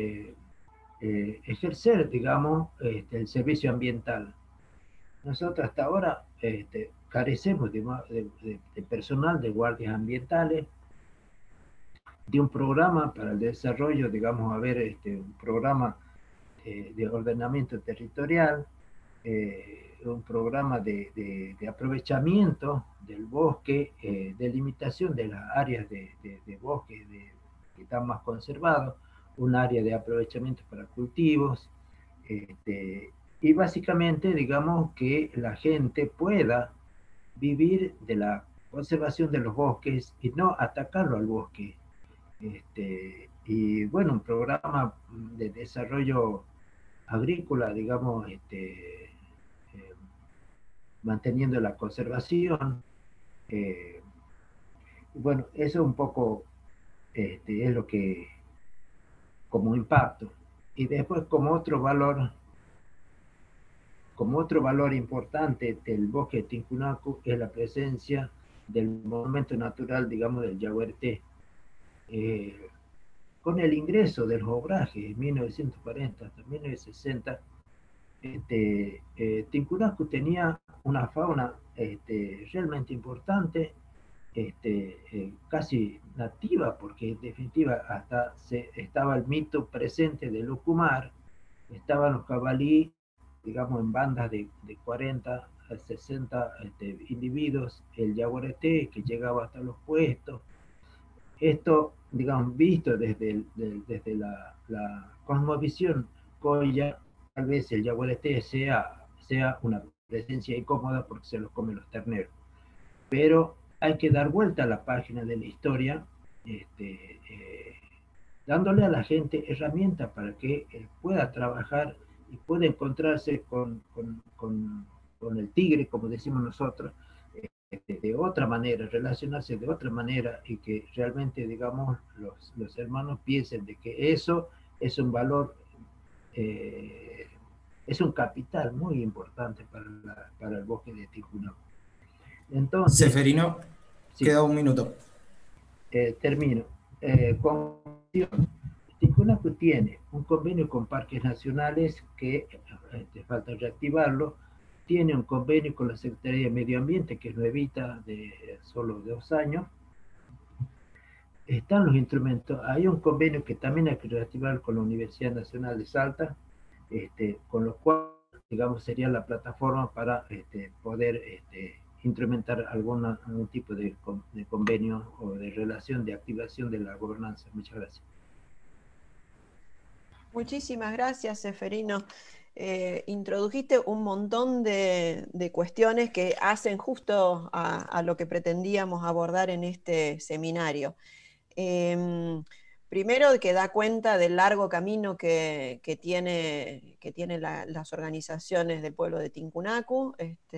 ejercer, digamos, el servicio ambiental. Nosotros hasta ahora carecemos de personal, de guardias ambientales, de un programa para el desarrollo, digamos, un programa de ordenamiento territorial, un programa de aprovechamiento del bosque, delimitación de las áreas de bosque que están más conservados, un área de aprovechamiento para cultivos, y básicamente, digamos, que la gente pueda vivir de la conservación de los bosques y no atacarlo al bosque. Y bueno, un programa de desarrollo agrícola, digamos, manteniendo la conservación. Bueno, eso un poco es lo que, como impacto. Y después como otro valor importante del bosque de Tincunaco es la presencia del monumento natural, digamos, del Yaguareté. Con el ingreso de los obrajes en 1940 hasta 1960, Tincunaco tenía una fauna realmente importante, casi nativa, porque en definitiva hasta estaba el mito presente del Lucumar, estaban los cabalí, digamos, en bandas de 40 a 60 individuos, el Yaguareté que llegaba hasta los puestos. Esto, digamos, visto desde la cosmovisión Coya, tal vez el Yaguareté sea una presencia incómoda porque se los comen los terneros. Pero hay que dar vuelta a la página de la historia, dándole a la gente herramientas para que pueda trabajar y pueda encontrarse con el tigre, como decimos nosotros, de otra manera, relacionarse de otra manera, y que realmente, digamos, los hermanos piensen de que eso es un valor, es un capital muy importante para el bosque de Tincunaco. Entonces, Seferino, sí, queda un minuto. Termino. Tincunaco tiene un convenio con parques nacionales que falta reactivarlo. Tiene un convenio con la Secretaría de Medio Ambiente, que lo evita de solo 2 años. Están los instrumentos. Hay un convenio que también hay que reactivar con la Universidad Nacional de Salta, con lo cual, digamos, sería la plataforma para poder instrumentar algún tipo de convenio o de relación de activación de la gobernanza. Muchas gracias. Muchísimas gracias, Seferino. Introdujiste un montón de cuestiones que hacen justo a lo que pretendíamos abordar en este seminario. Primero, que da cuenta del largo camino que tienen las organizaciones del pueblo de Tincunaco.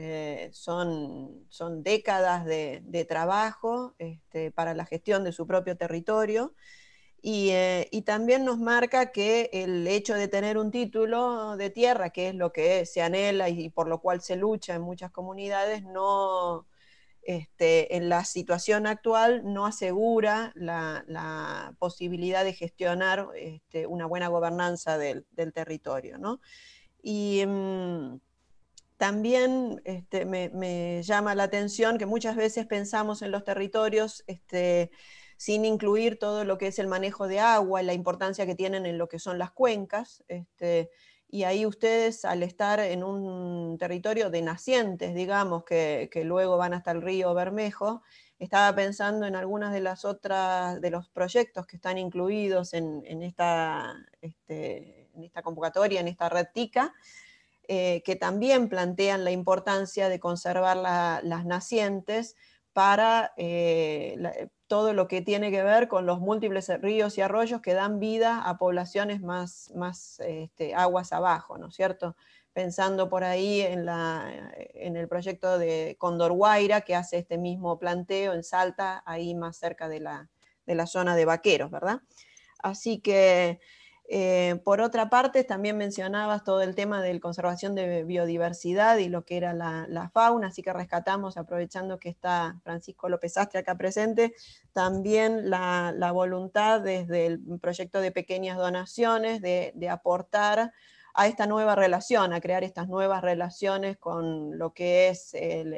Son décadas de trabajo para la gestión de su propio territorio. Y también nos marca que el hecho de tener un título de tierra, que es lo que se anhela y por lo cual se lucha en muchas comunidades, no, en la situación actual no asegura la posibilidad de gestionar una buena gobernanza del territorio, ¿no? Y también me llama la atención que muchas veces pensamos en los territorios sin incluir todo lo que es el manejo de agua, la importancia que tienen en lo que son las cuencas, y ahí ustedes, al estar en un territorio de nacientes, digamos, que luego van hasta el río Bermejo, estaba pensando en algunas de las otras, de los proyectos que están incluidos en esta convocatoria, en esta red TICA, que también plantean la importancia de conservar las nacientes para todo lo que tiene que ver con los múltiples ríos y arroyos que dan vida a poblaciones más aguas abajo, ¿no es cierto? Pensando por ahí en el proyecto de Cóndor Guaira, que hace este mismo planteo en Salta, ahí más cerca de la zona de Vaqueros, ¿verdad? Así que, por otra parte, también mencionabas todo el tema de la conservación de biodiversidad y lo que era la fauna, así que rescatamos, aprovechando que está Francisco López Astre acá presente, también la voluntad desde el proyecto de pequeñas donaciones de aportar a esta nueva relación, a crear estas nuevas relaciones con lo que es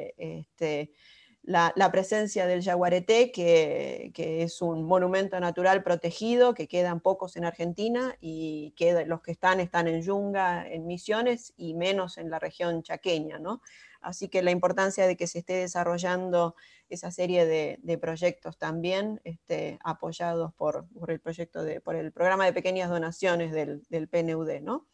la presencia del yaguareté, que es un monumento natural protegido, que quedan pocos en Argentina, y que los que están en Yunga, en Misiones, y menos en la región chaqueña, ¿no? Así que la importancia de que se esté desarrollando esa serie de proyectos también, apoyados por el programa de pequeñas donaciones del PNUD, ¿no?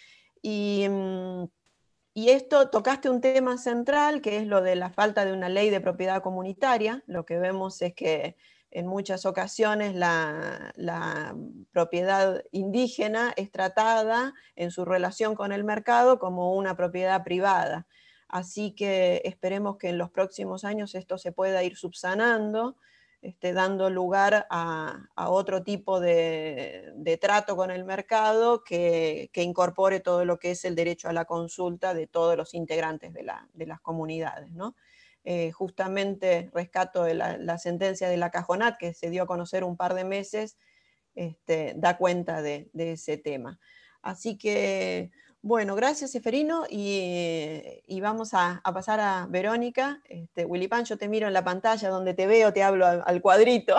Y esto, tocaste un tema central, que es lo de la falta de una ley de propiedad comunitaria. Lo que vemos es que en muchas ocasiones la propiedad indígena es tratada en su relación con el mercado como una propiedad privada. Así que esperemos que en los próximos años esto se pueda ir subsanando, dando lugar a otro tipo de trato con el mercado que incorpore todo lo que es el derecho a la consulta de todos los integrantes de las comunidades, ¿no? Justamente rescato de la sentencia de la Cajonat, que se dio a conocer un par de meses, da cuenta de ese tema. Así que, bueno, gracias, Seferino, y vamos a pasar a Verónica. Willipan, yo te miro en la pantalla donde te veo, te hablo al cuadrito.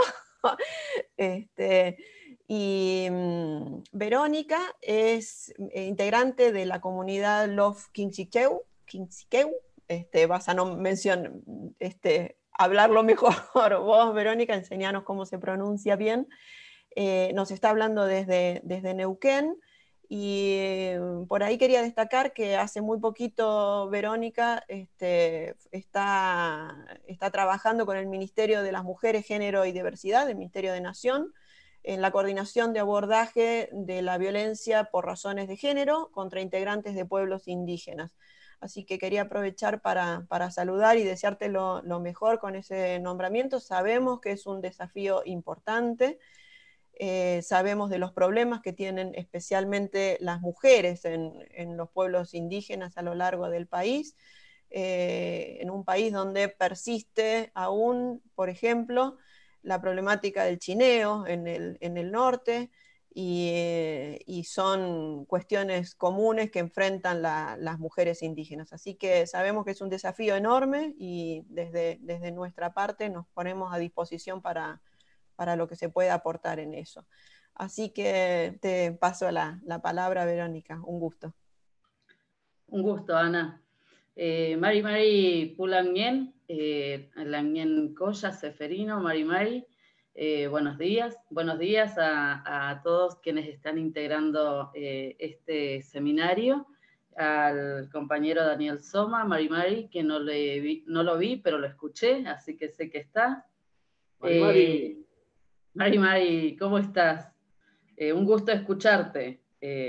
Verónica es integrante de la comunidad Love Quinchiqueu. Vas a no hablarlo mejor vos, Verónica, enseñanos cómo se pronuncia bien. Nos está hablando desde Neuquén, y por ahí quería destacar que hace muy poquito Verónica está trabajando con el Ministerio de las Mujeres, Género y Diversidad, el Ministerio de Nación, en la coordinación de abordaje de la violencia por razones de género contra integrantes de pueblos indígenas. Así que quería aprovechar para saludar y desearte lo mejor con ese nombramiento. Sabemos que es un desafío importante. Sabemos de los problemas que tienen especialmente las mujeres en los pueblos indígenas a lo largo del país, en un país donde persiste aún, por ejemplo, la problemática del chineo en el norte, y son cuestiones comunes que enfrentan las mujeres indígenas. Así que sabemos que es un desafío enorme, y desde nuestra parte nos ponemos a disposición para lo que se pueda aportar en eso. Así que te paso la palabra, Verónica. Un gusto. Un gusto, Ana. Mari Pulangien, Langien Coya, Seferino, Mari. Buenos días a todos quienes están integrando este seminario, al compañero Daniel Soma, Mari, que no lo vi, pero lo escuché, así que sé que está. Mari, ¿cómo estás? Un gusto escucharte.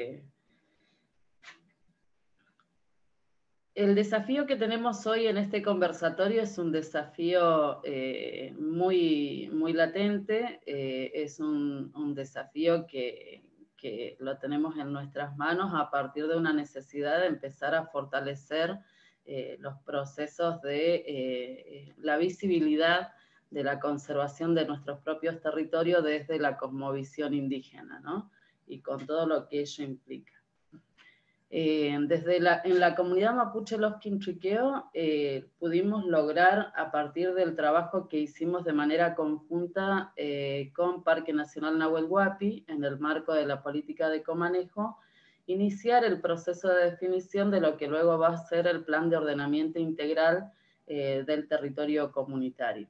El desafío que tenemos hoy en este conversatorio es un desafío muy, muy latente, es un desafío que lo tenemos en nuestras manos a partir de una necesidad de empezar a fortalecer los procesos de la visibilidad de la conservación de nuestros propios territorios desde la cosmovisión indígena, ¿no? Y con todo lo que ello implica. En la comunidad mapuche Los Quinchiqueo pudimos lograr, a partir del trabajo que hicimos de manera conjunta con Parque Nacional Nahuel Huapi, en el marco de la política de comanejo, iniciar el proceso de definición de lo que luego va a ser el plan de ordenamiento integral del territorio comunitario.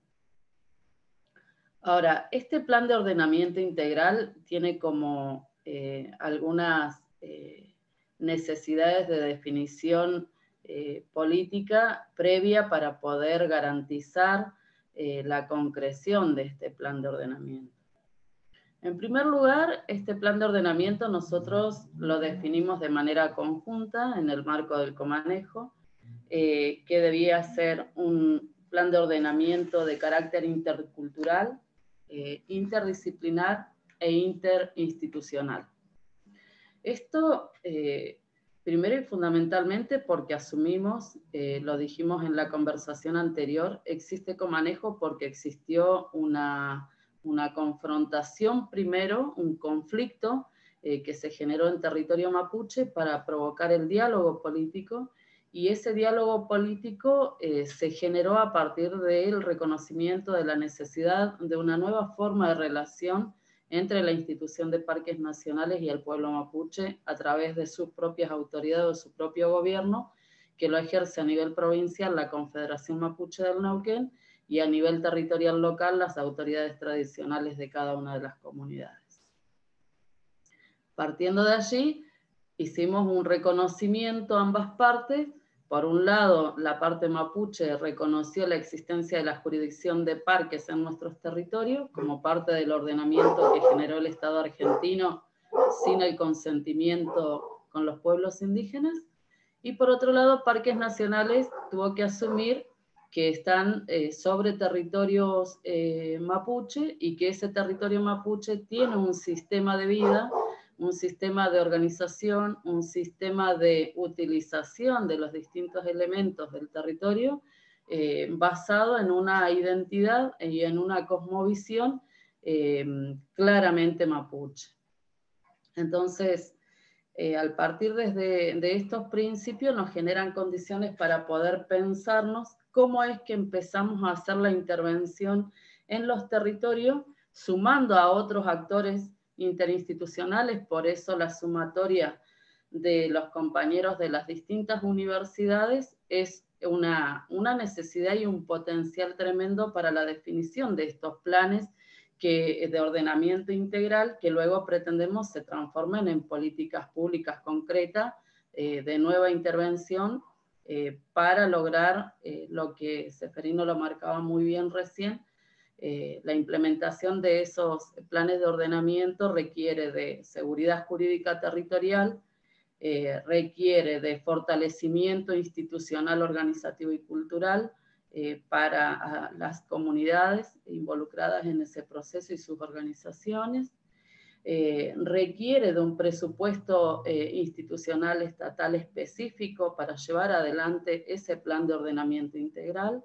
Ahora, este plan de ordenamiento integral tiene como algunas necesidades de definición política previa para poder garantizar la concreción de este plan de ordenamiento. En primer lugar, este plan de ordenamiento nosotros lo definimos de manera conjunta en el marco del comanejo, que debía ser un plan de ordenamiento de carácter intercultural, interdisciplinar e interinstitucional. Esto, primero y fundamentalmente porque asumimos, lo dijimos en la conversación anterior, existe comanejo porque existió una confrontación primero, un conflicto que se generó en territorio mapuche para provocar el diálogo político, y ese diálogo político se generó a partir del reconocimiento de la necesidad de una nueva forma de relación entre la institución de parques nacionales y el pueblo mapuche a través de sus propias autoridades o su propio gobierno, que lo ejerce a nivel provincial la Confederación Mapuche del Neuquén y a nivel territorial local las autoridades tradicionales de cada una de las comunidades. Partiendo de allí, hicimos un reconocimiento a ambas partes. Por un lado, la parte mapuche reconoció la existencia de la jurisdicción de parques en nuestros territorios como parte del ordenamiento que generó el Estado argentino sin el consentimiento con los pueblos indígenas. Y por otro lado, Parques Nacionales tuvo que asumir que están sobre territorios mapuche y que ese territorio mapuche tiene un sistema de vida, un sistema de organización, un sistema de utilización de los distintos elementos del territorio basado en una identidad y en una cosmovisión claramente mapuche. Entonces, al partir de estos principios nos generan condiciones para poder pensarnos cómo es que empezamos a hacer la intervención en los territorios, sumando a otros actores interinstitucionales, por eso la sumatoria de los compañeros de las distintas universidades es una necesidad y un potencial tremendo para la definición de estos planes de ordenamiento integral que luego pretendemos se transformen en políticas públicas concretas de nueva intervención para lograr lo que Ceferino lo marcaba muy bien recién. La implementación de esos planes de ordenamiento requiere de seguridad jurídica territorial, requiere de fortalecimiento institucional, organizativo y cultural para las comunidades involucradas en ese proceso y sus organizaciones, requiere de un presupuesto institucional estatal específico para llevar adelante ese plan de ordenamiento integral,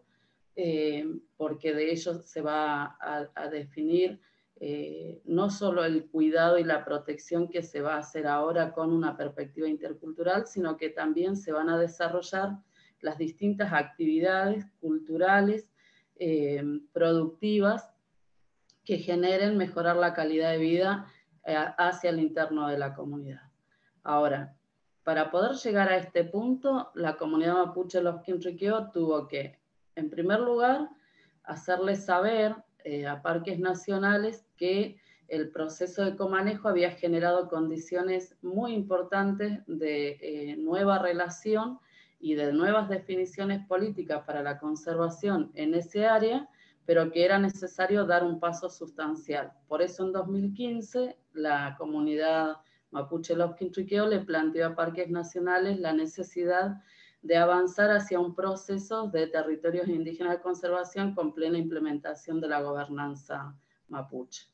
porque de ello se va a definir no solo el cuidado y la protección que se va a hacer ahora con una perspectiva intercultural, sino que también se van a desarrollar las distintas actividades culturales, productivas, que generen mejorar la calidad de vida hacia el interno de la comunidad. Ahora, para poder llegar a este punto, la comunidad mapuche Los Quinriqueo tuvo que, en primer lugar, hacerles saber a parques nacionales que el proceso de comanejo había generado condiciones muy importantes de nueva relación y de nuevas definiciones políticas para la conservación en ese área, pero que era necesario dar un paso sustancial. Por eso en 2015 la comunidad mapuche Los Quinriqueo le planteó a Parques Nacionales la necesidad de avanzar hacia un proceso de territorios indígenas de conservación con plena implementación de la gobernanza mapuche.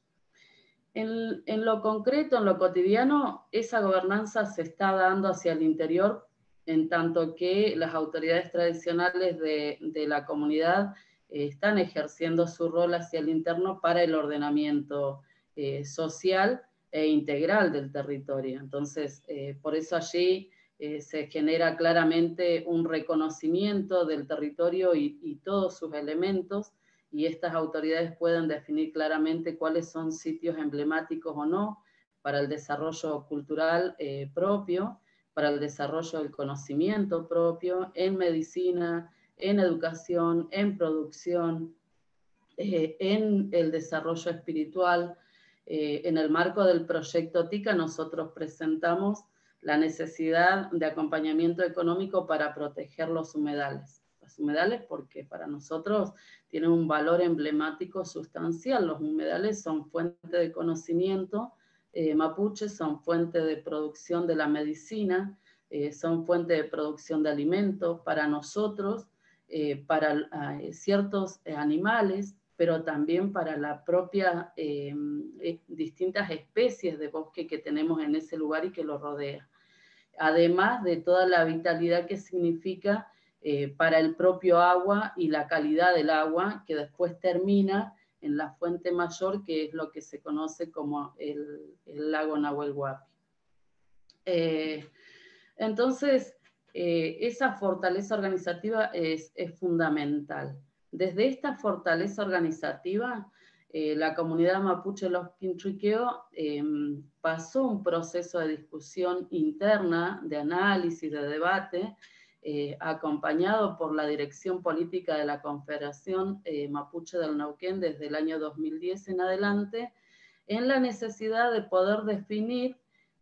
En lo concreto, en lo cotidiano, esa gobernanza se está dando hacia el interior, en tanto que las autoridades tradicionales de la comunidad están ejerciendo su rol hacia el interno para el ordenamiento social e integral del territorio. Entonces, por eso allí se genera claramente un reconocimiento del territorio y todos sus elementos, y estas autoridades pueden definir claramente cuáles son sitios emblemáticos o no, para el desarrollo cultural propio, para el desarrollo del conocimiento propio, en medicina, en educación, en producción, en el desarrollo espiritual. En el marco del proyecto TICA nosotros presentamos la necesidad de acompañamiento económico para proteger los humedales. Los humedales porque para nosotros tienen un valor emblemático sustancial. Los humedales son fuente de conocimiento mapuche, son fuente de producción de la medicina, son fuente de producción de alimentos para nosotros, para ciertos animales, pero también para la propia distintas especies de bosque que tenemos en ese lugar y que lo rodea. Además de toda la vitalidad que significa para el propio agua y la calidad del agua, que después termina en la fuente mayor, que es lo que se conoce como el lago Nahuel Huapi. Entonces, esa fortaleza organizativa es fundamental. Desde esta fortaleza organizativa, la comunidad mapuche Los Quintriqueo pasó un proceso de discusión interna, de análisis, de debate, acompañado por la dirección política de la Confederación Mapuche del Neuquén desde el año 2010 en adelante, en la necesidad de poder definir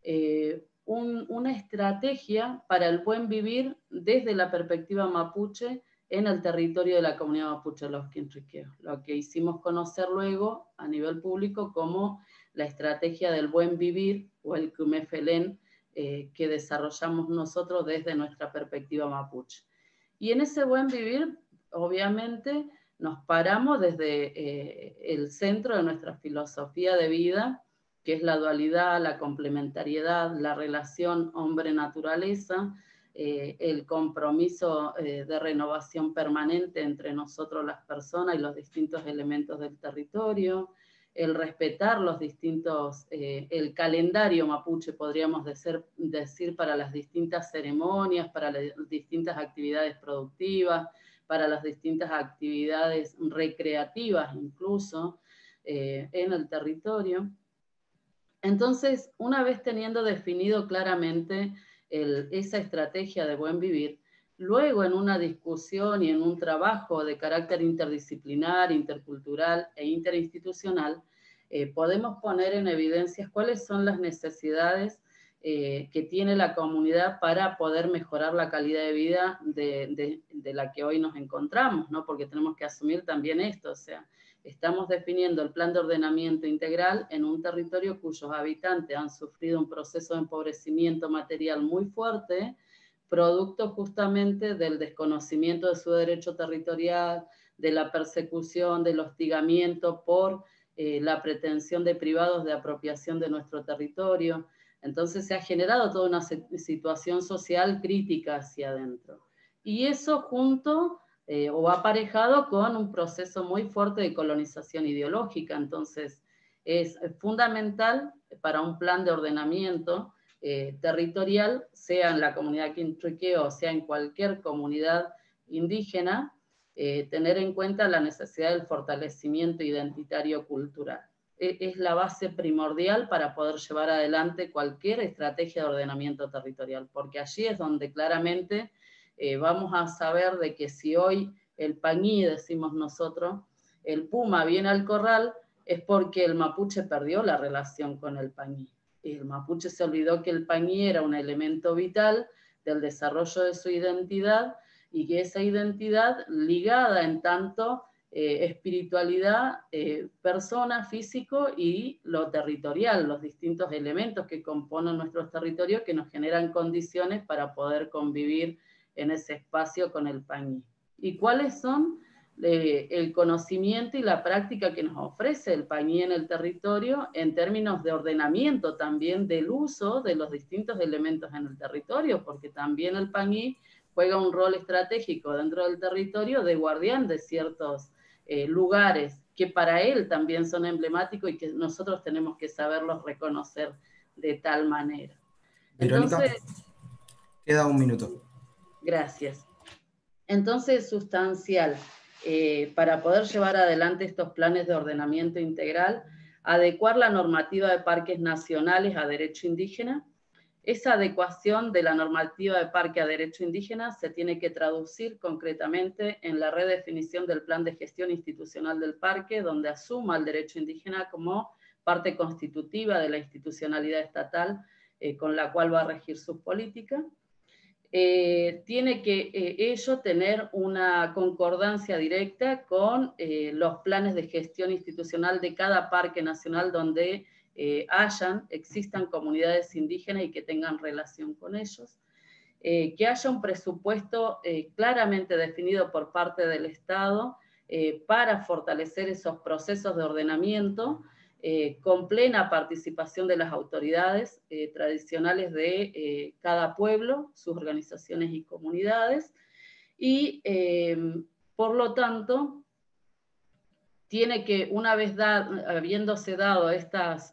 una estrategia para el buen vivir desde la perspectiva mapuche en el territorio de la comunidad mapuche Los Quintriqueos, lo que hicimos conocer luego a nivel público como la estrategia del buen vivir o el Cumefelén, que desarrollamos nosotros desde nuestra perspectiva mapuche. Y en ese buen vivir, obviamente, nos paramos desde el centro de nuestra filosofía de vida, que es la dualidad, la complementariedad, la relación hombre-naturaleza, el compromiso de renovación permanente entre nosotros las personas y los distintos elementos del territorio, el respetar los distintos, el calendario mapuche, podríamos decir, para las distintas ceremonias, para las distintas actividades productivas, para las distintas actividades recreativas incluso en el territorio. Entonces, una vez teniendo definido claramente esa estrategia de buen vivir, luego en una discusión y en un trabajo de carácter interdisciplinar, intercultural e interinstitucional, podemos poner en evidencia cuáles son las necesidades que tiene la comunidad para poder mejorar la calidad de vida de la que hoy nos encontramos, ¿no? Porque tenemos que asumir también esto, o sea, estamos definiendo el plan de ordenamiento integral en un territorio cuyos habitantes han sufrido un proceso de empobrecimiento material muy fuerte, producto justamente del desconocimiento de su derecho territorial, de la persecución, del hostigamiento por la pretensión de privados de apropiación de nuestro territorio. Entonces se ha generado toda una situación social crítica hacia adentro. Y eso junto o aparejado con un proceso muy fuerte de colonización ideológica. Entonces es fundamental para un plan de ordenamiento territorial, sea en la comunidad quintriqueo o sea en cualquier comunidad indígena, tener en cuenta la necesidad del fortalecimiento identitario cultural. Es la base primordial para poder llevar adelante cualquier estrategia de ordenamiento territorial, porque allí es donde claramente vamos a saber de que si hoy el pañí, decimos nosotros, el puma viene al corral, es porque el mapuche perdió la relación con el pañí. El mapuche se olvidó que el pañí era un elemento vital del desarrollo de su identidad, y que esa identidad ligada en tanto espiritualidad, persona, físico y lo territorial, los distintos elementos que componen nuestros territorios que nos generan condiciones para poder convivir en ese espacio con el pañí. ¿Y cuáles son el conocimiento y la práctica que nos ofrece el pañí en el territorio en términos de ordenamiento también del uso de los distintos elementos en el territorio? Porque también el pañí juega un rol estratégico dentro del territorio de guardián de ciertos lugares que para él también son emblemáticos y que nosotros tenemos que saberlos reconocer de tal manera. Verónica, entonces, queda un minuto. Gracias. Entonces es sustancial para poder llevar adelante estos planes de ordenamiento integral adecuar la normativa de parques nacionales a derecho indígena. Esa adecuación de la normativa de parque a derecho indígena se tiene que traducir concretamente en la redefinición del plan de gestión institucional del parque, donde asuma el derecho indígena como parte constitutiva de la institucionalidad estatal con la cual va a regir sus políticas. Tiene que ello tener una concordancia directa con los planes de gestión institucional de cada parque nacional donde existan comunidades indígenas y que tengan relación con ellos, que haya un presupuesto claramente definido por parte del Estado para fortalecer esos procesos de ordenamiento con plena participación de las autoridades tradicionales de cada pueblo, sus organizaciones y comunidades, y por lo tanto, tiene que, una vez habiéndose dado estas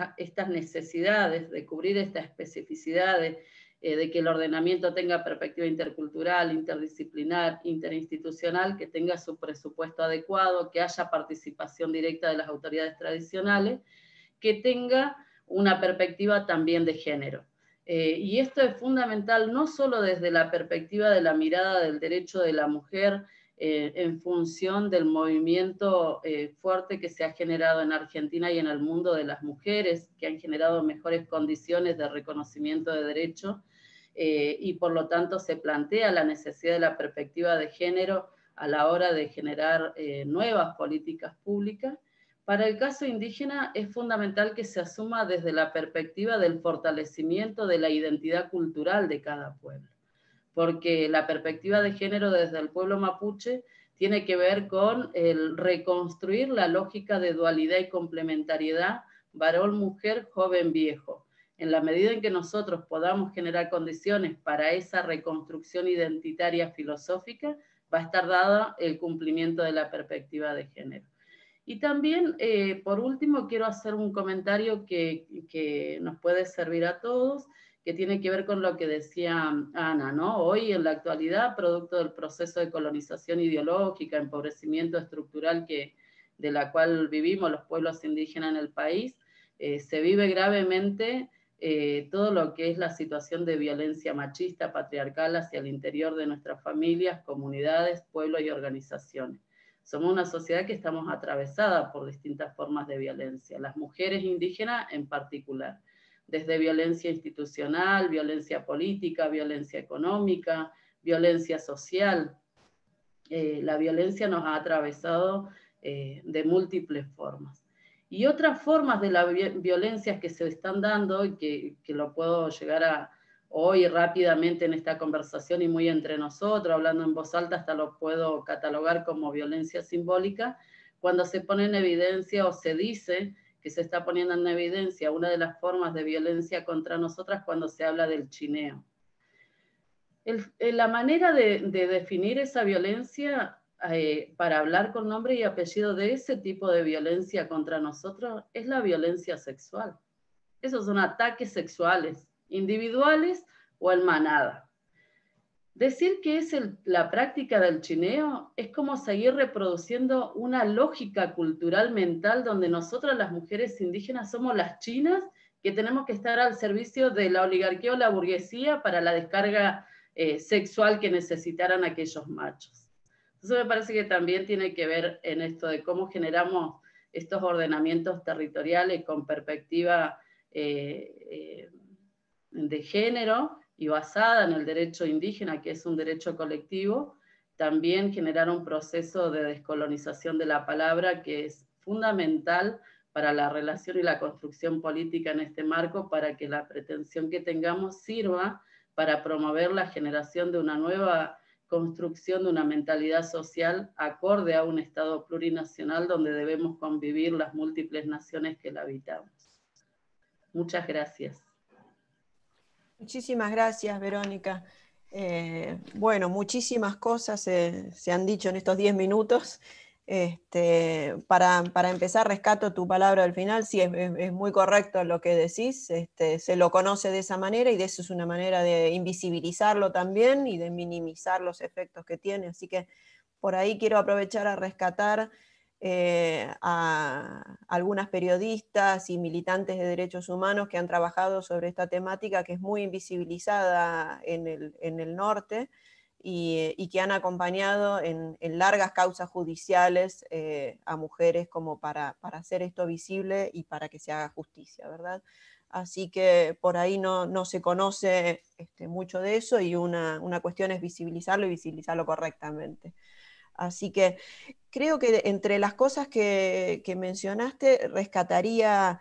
necesidades de cubrir estas especificidades, de que el ordenamiento tenga perspectiva intercultural, interdisciplinar, interinstitucional, que tenga su presupuesto adecuado, que haya participación directa de las autoridades tradicionales, que tenga una perspectiva también de género. Y esto es fundamental no solo desde la perspectiva de la mirada del derecho de la mujer, en función del movimiento fuerte que se ha generado en Argentina y en el mundo de las mujeres, que han generado mejores condiciones de reconocimiento de derechos, y por lo tanto se plantea la necesidad de la perspectiva de género a la hora de generar nuevas políticas públicas. Para el caso indígena es fundamental que se asuma desde la perspectiva del fortalecimiento de la identidad cultural de cada pueblo, porque la perspectiva de género desde el pueblo mapuche tiene que ver con el reconstruir la lógica de dualidad y complementariedad varón-mujer, joven-viejo. En la medida en que nosotros podamos generar condiciones para esa reconstrucción identitaria filosófica, va a estar dado el cumplimiento de la perspectiva de género. Y también, por último, quiero hacer un comentario que nos puede servir a todos, que tiene que ver con lo que decía Ana, ¿no? Hoy, en la actualidad, producto del proceso de colonización ideológica, empobrecimiento estructural de la cual vivimos los pueblos indígenas en el país, se vive gravemente todo lo que es la situación de violencia machista, patriarcal hacia el interior de nuestras familias, comunidades, pueblos y organizaciones. Somos una sociedad que estamos atravesada por distintas formas de violencia, las mujeres indígenas en particular, desde violencia institucional, violencia política, violencia económica, violencia social. La violencia nos ha atravesado de múltiples formas. Y otras formas de la violencia que se están dando, y que lo puedo llegar a hoy rápidamente en esta conversación y muy entre nosotros, hablando en voz alta, hasta lo puedo catalogar como violencia simbólica, cuando se pone en evidencia o se dice que se está poniendo en evidencia una de las formas de violencia contra nosotras cuando se habla del chineo. La manera de definir esa violencia para hablar con nombre y apellido de ese tipo de violencia contra nosotros es la violencia sexual. Esos son ataques sexuales, individuales o en manada. Decir que es la práctica del chineo es como seguir reproduciendo una lógica cultural mental donde nosotras las mujeres indígenas somos las chinas que tenemos que estar al servicio de la oligarquía o la burguesía para la descarga sexual que necesitaran aquellos machos. Entonces me parece que también tiene que ver en esto de cómo generamos estos ordenamientos territoriales con perspectiva de género y basada en el derecho indígena, que es un derecho colectivo, también generar un proceso de descolonización de la palabra que es fundamental para la relación y la construcción política en este marco, para que la pretensión que tengamos sirva para promover la generación de una nueva construcción de una mentalidad social acorde a un Estado plurinacional donde debemos convivir las múltiples naciones que la habitamos. Muchas gracias. Muchísimas gracias, Verónica. Bueno, muchísimas cosas se han dicho en estos 10 minutos. Para empezar, rescato tu palabra al final. Sí, es muy correcto lo que decís. Se lo conoce de esa manera y de eso es una manera de invisibilizarlo también y de minimizar los efectos que tiene. Así que por ahí quiero aprovechar a rescatar a algunas periodistas y militantes de derechos humanos que han trabajado sobre esta temática que es muy invisibilizada en el norte y que han acompañado en largas causas judiciales a mujeres como para hacer esto visible y para que se haga justicia, ¿verdad? Así que por ahí no se conoce mucho de eso y una cuestión es visibilizarlo y visibilizarlo correctamente. Así que creo que entre las cosas que mencionaste, rescataría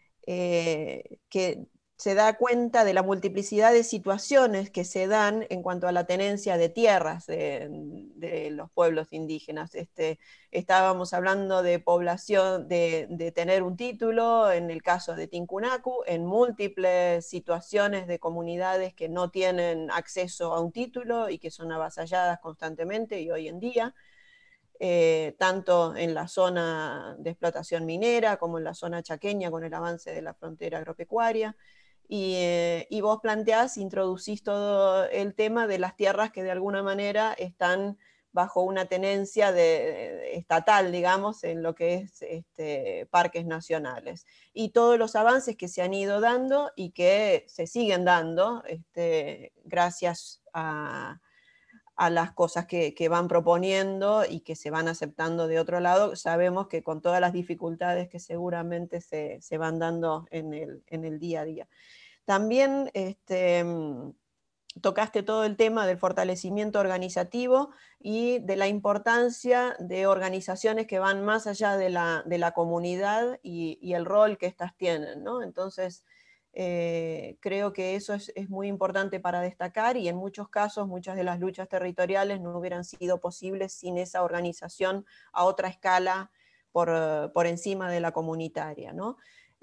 que se da cuenta de la multiplicidad de situaciones que se dan en cuanto a la tenencia de tierras de los pueblos indígenas. Estábamos hablando de población, de tener un título, en el caso de Tincunacu, en múltiples situaciones de comunidades que no tienen acceso a un título y que son avasalladas constantemente y hoy en día. Tanto en la zona de explotación minera como en la zona chaqueña con el avance de la frontera agropecuaria. Y vos planteás, introducís todo el tema de las tierras que de alguna manera están bajo una tenencia estatal, digamos, en lo que es parques nacionales. Y todos los avances que se han ido dando y que se siguen dando gracias a las cosas que van proponiendo y que se van aceptando de otro lado, sabemos que con todas las dificultades que seguramente se van dando en el día a día. También tocaste todo el tema del fortalecimiento organizativo y de la importancia de organizaciones que van más allá de la comunidad y el rol que éstas tienen, ¿no? Entonces, creo que eso es muy importante para destacar y en muchos casos muchas de las luchas territoriales no hubieran sido posibles sin esa organización a otra escala por encima de la comunitaria, ¿no?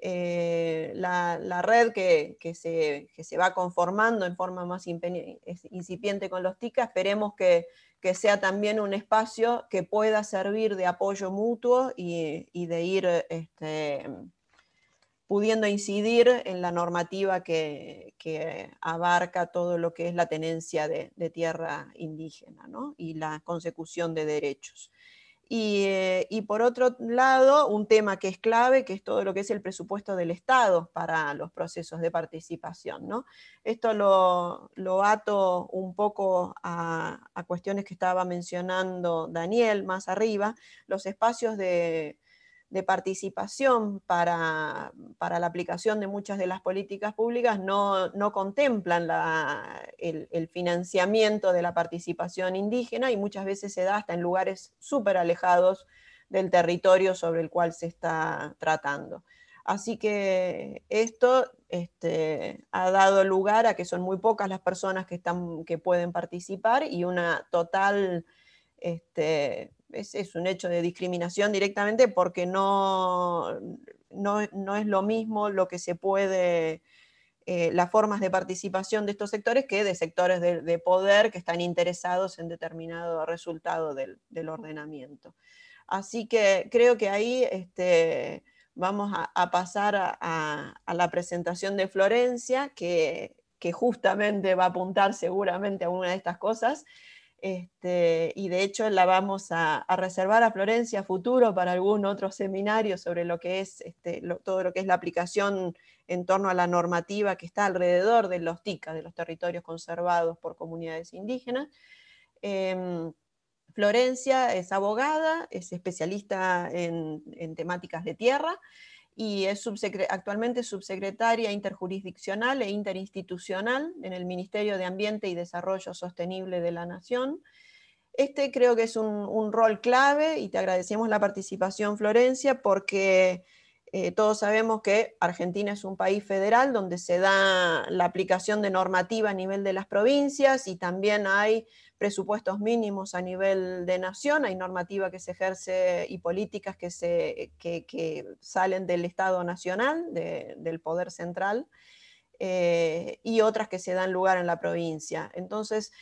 La red que se va conformando en forma más incipiente con los TICA, esperemos que sea también un espacio que pueda servir de apoyo mutuo y de ir pudiendo incidir en la normativa que abarca todo lo que es la tenencia de tierra indígena, ¿no? Y la consecución de derechos. Y por otro lado, un tema que es clave, que es todo lo que es el presupuesto del Estado para los procesos de participación, ¿no? Esto lo ato un poco a cuestiones que estaba mencionando Daniel más arriba, los espacios de participación para la aplicación de muchas de las políticas públicas no contemplan el financiamiento de la participación indígena y muchas veces se da hasta en lugares súper alejados del territorio sobre el cual se está tratando. Así que esto ha dado lugar a que son muy pocas las personas que pueden participar y una total... es un hecho de discriminación directamente porque no es lo mismo lo que se puede, las formas de participación de estos sectores que de sectores de poder que están interesados en determinado resultado del ordenamiento. Así que creo que ahí vamos a pasar a la presentación de Florencia, que justamente va a apuntar seguramente a una de estas cosas. Y de hecho la vamos a reservar a Florencia a futuro para algún otro seminario sobre lo que es todo lo que es la aplicación en torno a la normativa que está alrededor de los TICA, de los territorios conservados por comunidades indígenas. Florencia es abogada, es especialista en temáticas de tierra y es actualmente subsecretaria interjurisdiccional e interinstitucional en el Ministerio de Ambiente y Desarrollo Sostenible de la Nación. Creo que es un rol clave y te agradecemos la participación, Florencia, porque todos sabemos que Argentina es un país federal donde se da la aplicación de normativa a nivel de las provincias y también hay presupuestos mínimos a nivel de nación, hay normativa que se ejerce y políticas que salen del Estado nacional, del poder central, y otras que se dan lugar en la provincia. Entonces,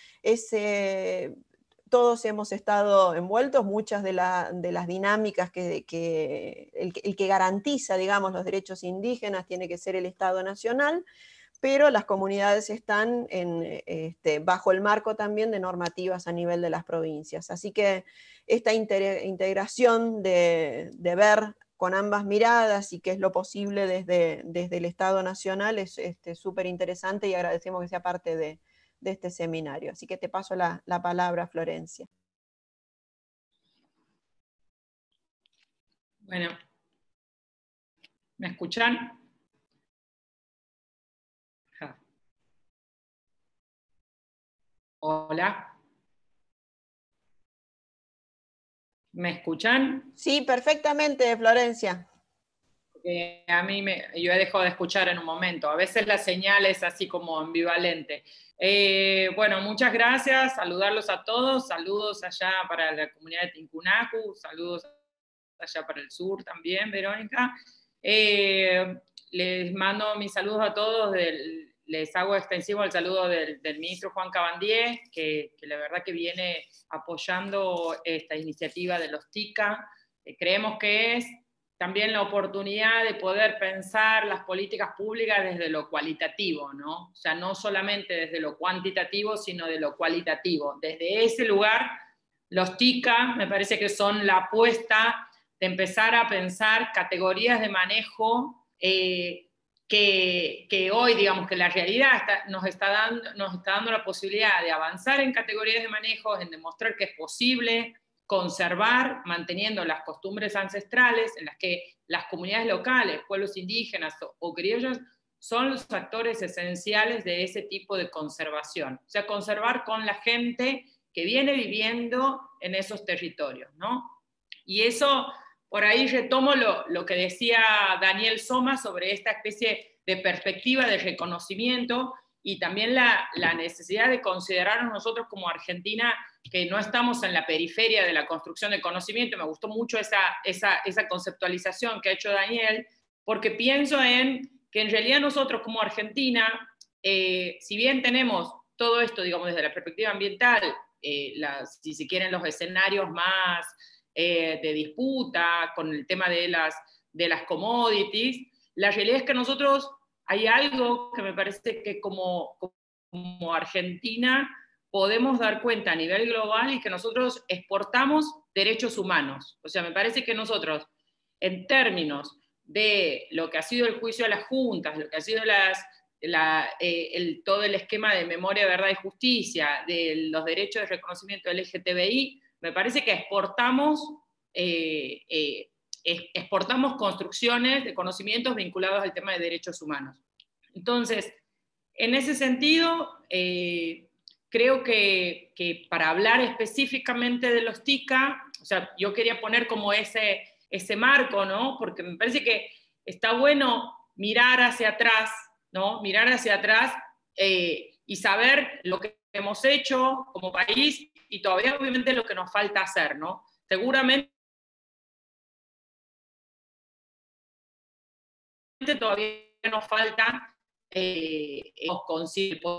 todos hemos estado envueltos, muchas de las dinámicas el que garantiza, digamos, los derechos indígenas tiene que ser el Estado nacional, pero las comunidades están bajo el marco también de normativas a nivel de las provincias. Así que esta integración de ver con ambas miradas y qué es lo posible desde el Estado Nacional es súper interesante, y agradecemos que sea parte de este seminario. Así que te paso la palabra, Florencia. Bueno, ¿me escuchan? Hola. ¿Me escuchan? Sí, perfectamente, Florencia. Yo he dejado de escuchar en un momento. A veces la señal es así como ambivalente. Bueno, muchas gracias. Saludarlos a todos. Saludos allá para la comunidad de Tincunacu. Saludos allá para el sur también, Verónica. Les mando mis saludos a todos. Les hago extensivo el saludo del ministro Juan Cabandier, que la verdad que viene apoyando esta iniciativa de los TICA. Creemos que es también la oportunidad de poder pensar las políticas públicas desde lo cualitativo, ¿no? O sea, no solamente desde lo cuantitativo, sino de lo cualitativo. Desde ese lugar, los TICA me parece que son la apuesta de empezar a pensar categorías de manejo que hoy, digamos, que la realidad nos está dando la posibilidad de avanzar en categorías de manejo, en demostrar que es posible conservar, manteniendo las costumbres ancestrales en las que las comunidades locales, pueblos indígenas o criollos, son los actores esenciales de ese tipo de conservación. O sea, conservar con la gente que viene viviendo en esos territorios, ¿no? Y eso, por ahí retomo lo que decía Daniel Soma sobre esta especie de perspectiva de reconocimiento y también la necesidad de considerarnos nosotros como Argentina, que no estamos en la periferia de la construcción de conocimiento. Me gustó mucho esa conceptualización que ha hecho Daniel, porque pienso en que en realidad nosotros como Argentina, si bien tenemos todo esto, digamos, desde la perspectiva ambiental, si se quieren los escenarios más de disputa, con el tema de las commodities, la realidad es que nosotros hay algo que me parece que como Argentina podemos dar cuenta a nivel global, y que nosotros exportamos derechos humanos. O sea, me parece que nosotros, en términos de lo que ha sido el juicio a las juntas, lo que ha sido todo el esquema de memoria, verdad y justicia, de los derechos de reconocimiento LGTBI, me parece que exportamos construcciones de conocimientos vinculados al tema de derechos humanos. Entonces, en ese sentido, creo que para hablar específicamente de los TICA, o sea, yo quería poner como ese marco, ¿no? Porque me parece que está bueno mirar hacia atrás, ¿no? Mirar hacia atrás y saber lo que hemos hecho como país y todavía obviamente lo que nos falta hacer, ¿no? Seguramente todavía nos falta conseguir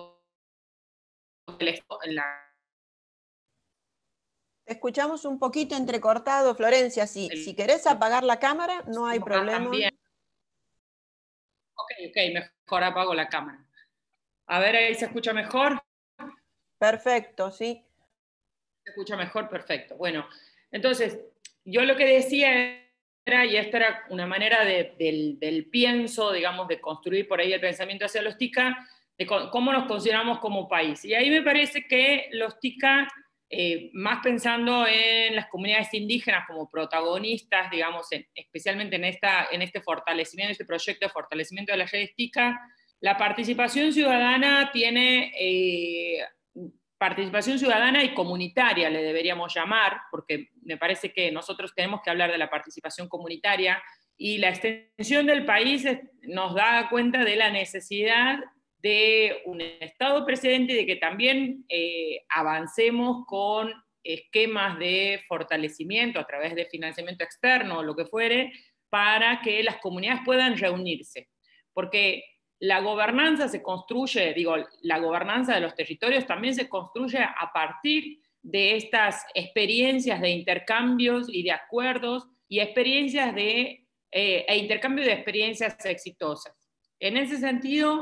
Te escuchamos un poquito entrecortado, Florencia. Si querés apagar la cámara, no hay problema. También. Ok, mejor apago la cámara. A ver, ahí se escucha mejor. Perfecto, sí. Se escucha mejor, perfecto. Bueno, entonces, yo lo que decía era, y esta era una manera del pienso, digamos, de construir por ahí el pensamiento hacia los TICA, de cómo nos consideramos como país. Y ahí me parece que los TICA, más pensando en las comunidades indígenas como protagonistas, digamos, especialmente en este fortalecimiento, este proyecto de fortalecimiento de las redes TICA, la participación ciudadana tiene... participación ciudadana y comunitaria le deberíamos llamar, porque me parece que nosotros tenemos que hablar de la participación comunitaria, y la extensión del país nos da cuenta de la necesidad de un Estado presente y de que también avancemos con esquemas de fortalecimiento a través de financiamiento externo o lo que fuere, para que las comunidades puedan reunirse. Porque la gobernanza se construye, la gobernanza de los territorios también se construye a partir de estas experiencias de intercambios y de acuerdos y experiencias e intercambio de experiencias exitosas. En ese sentido,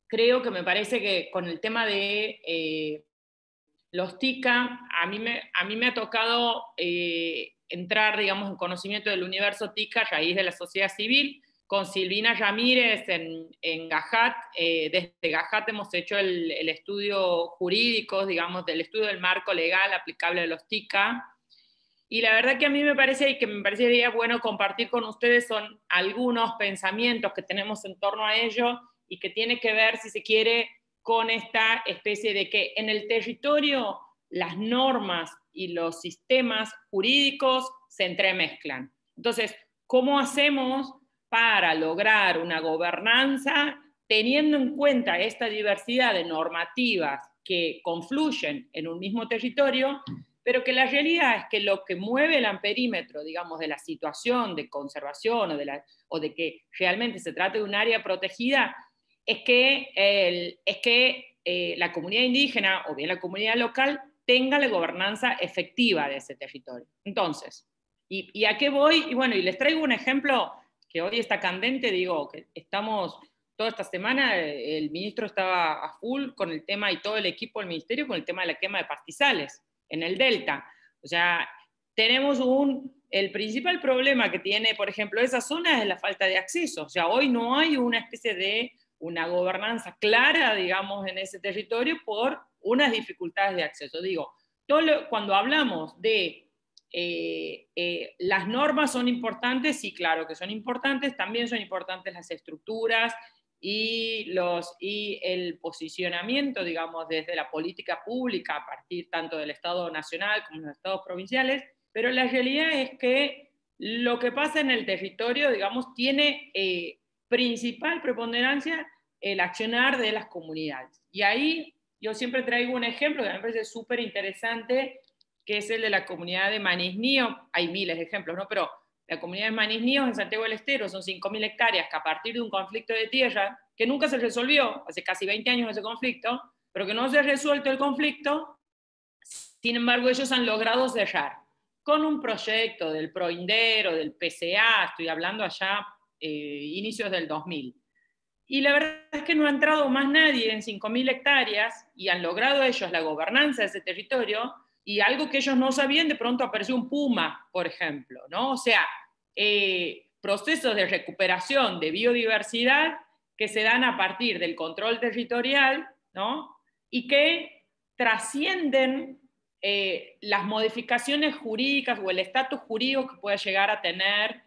creo que me parece que con el tema de los TICA, a mí me ha tocado entrar, digamos, en conocimiento del universo TICA a raíz de la sociedad civil, con Silvina Ramírez en GAJAT. Desde GAJAT hemos hecho el estudio jurídico, digamos, del estudio del marco legal aplicable a los TICA. Y la verdad que a mí me parece, y que me parecería bueno compartir con ustedes, son algunos pensamientos que tenemos en torno a ello y que tiene que ver, si se quiere, con esta especie de que en el territorio las normas y los sistemas jurídicos se entremezclan. Entonces, ¿cómo hacemos para lograr una gobernanza teniendo en cuenta esta diversidad de normativas que confluyen en un mismo territorio, pero que la realidad es que lo que mueve el amperímetro, digamos, de la situación de conservación o de que realmente se trate de un área protegida, es que la comunidad indígena o bien la comunidad local tenga la gobernanza efectiva de ese territorio. Entonces, ¿y a qué voy? Y bueno, y les traigo un ejemplo que hoy está candente, digo, que estamos, toda esta semana el ministro estaba a full con el tema, y todo el equipo del ministerio, con el tema de la quema de pastizales en el Delta. O sea, tenemos el principal problema que tiene, por ejemplo, esa zona es la falta de acceso. O sea, hoy no hay una especie de una gobernanza clara, digamos, en ese territorio por unas dificultades de acceso. Digo, cuando hablamos de las normas son importantes, sí, claro que son importantes, también son importantes las estructuras y el posicionamiento, digamos, desde la política pública, a partir tanto del Estado nacional como de los estados provinciales, pero la realidad es que lo que pasa en el territorio, digamos, tiene principal preponderancia el accionar de las comunidades. Y ahí yo siempre traigo un ejemplo que me parece súper interesante, que es el de la comunidad de Manisnío. Hay miles de ejemplos, ¿no? Pero la comunidad de Manisnío en Santiago del Estero son 5.000 hectáreas que a partir de un conflicto de tierra, que nunca se resolvió, hace casi 20 años ese conflicto, pero que no se ha resuelto el conflicto, sin embargo ellos han logrado cerrar con un proyecto del PROINDER o del PCA, estoy hablando allá inicios del 2000. Y la verdad es que no ha entrado más nadie en 5.000 hectáreas y han logrado ellos la gobernanza de ese territorio, y algo que ellos no sabían, de pronto apareció un puma, por ejemplo, ¿no? O sea, procesos de recuperación de biodiversidad que se dan a partir del control territorial, ¿no? Y que trascienden las modificaciones jurídicas o el estatus jurídico que pueda llegar a tener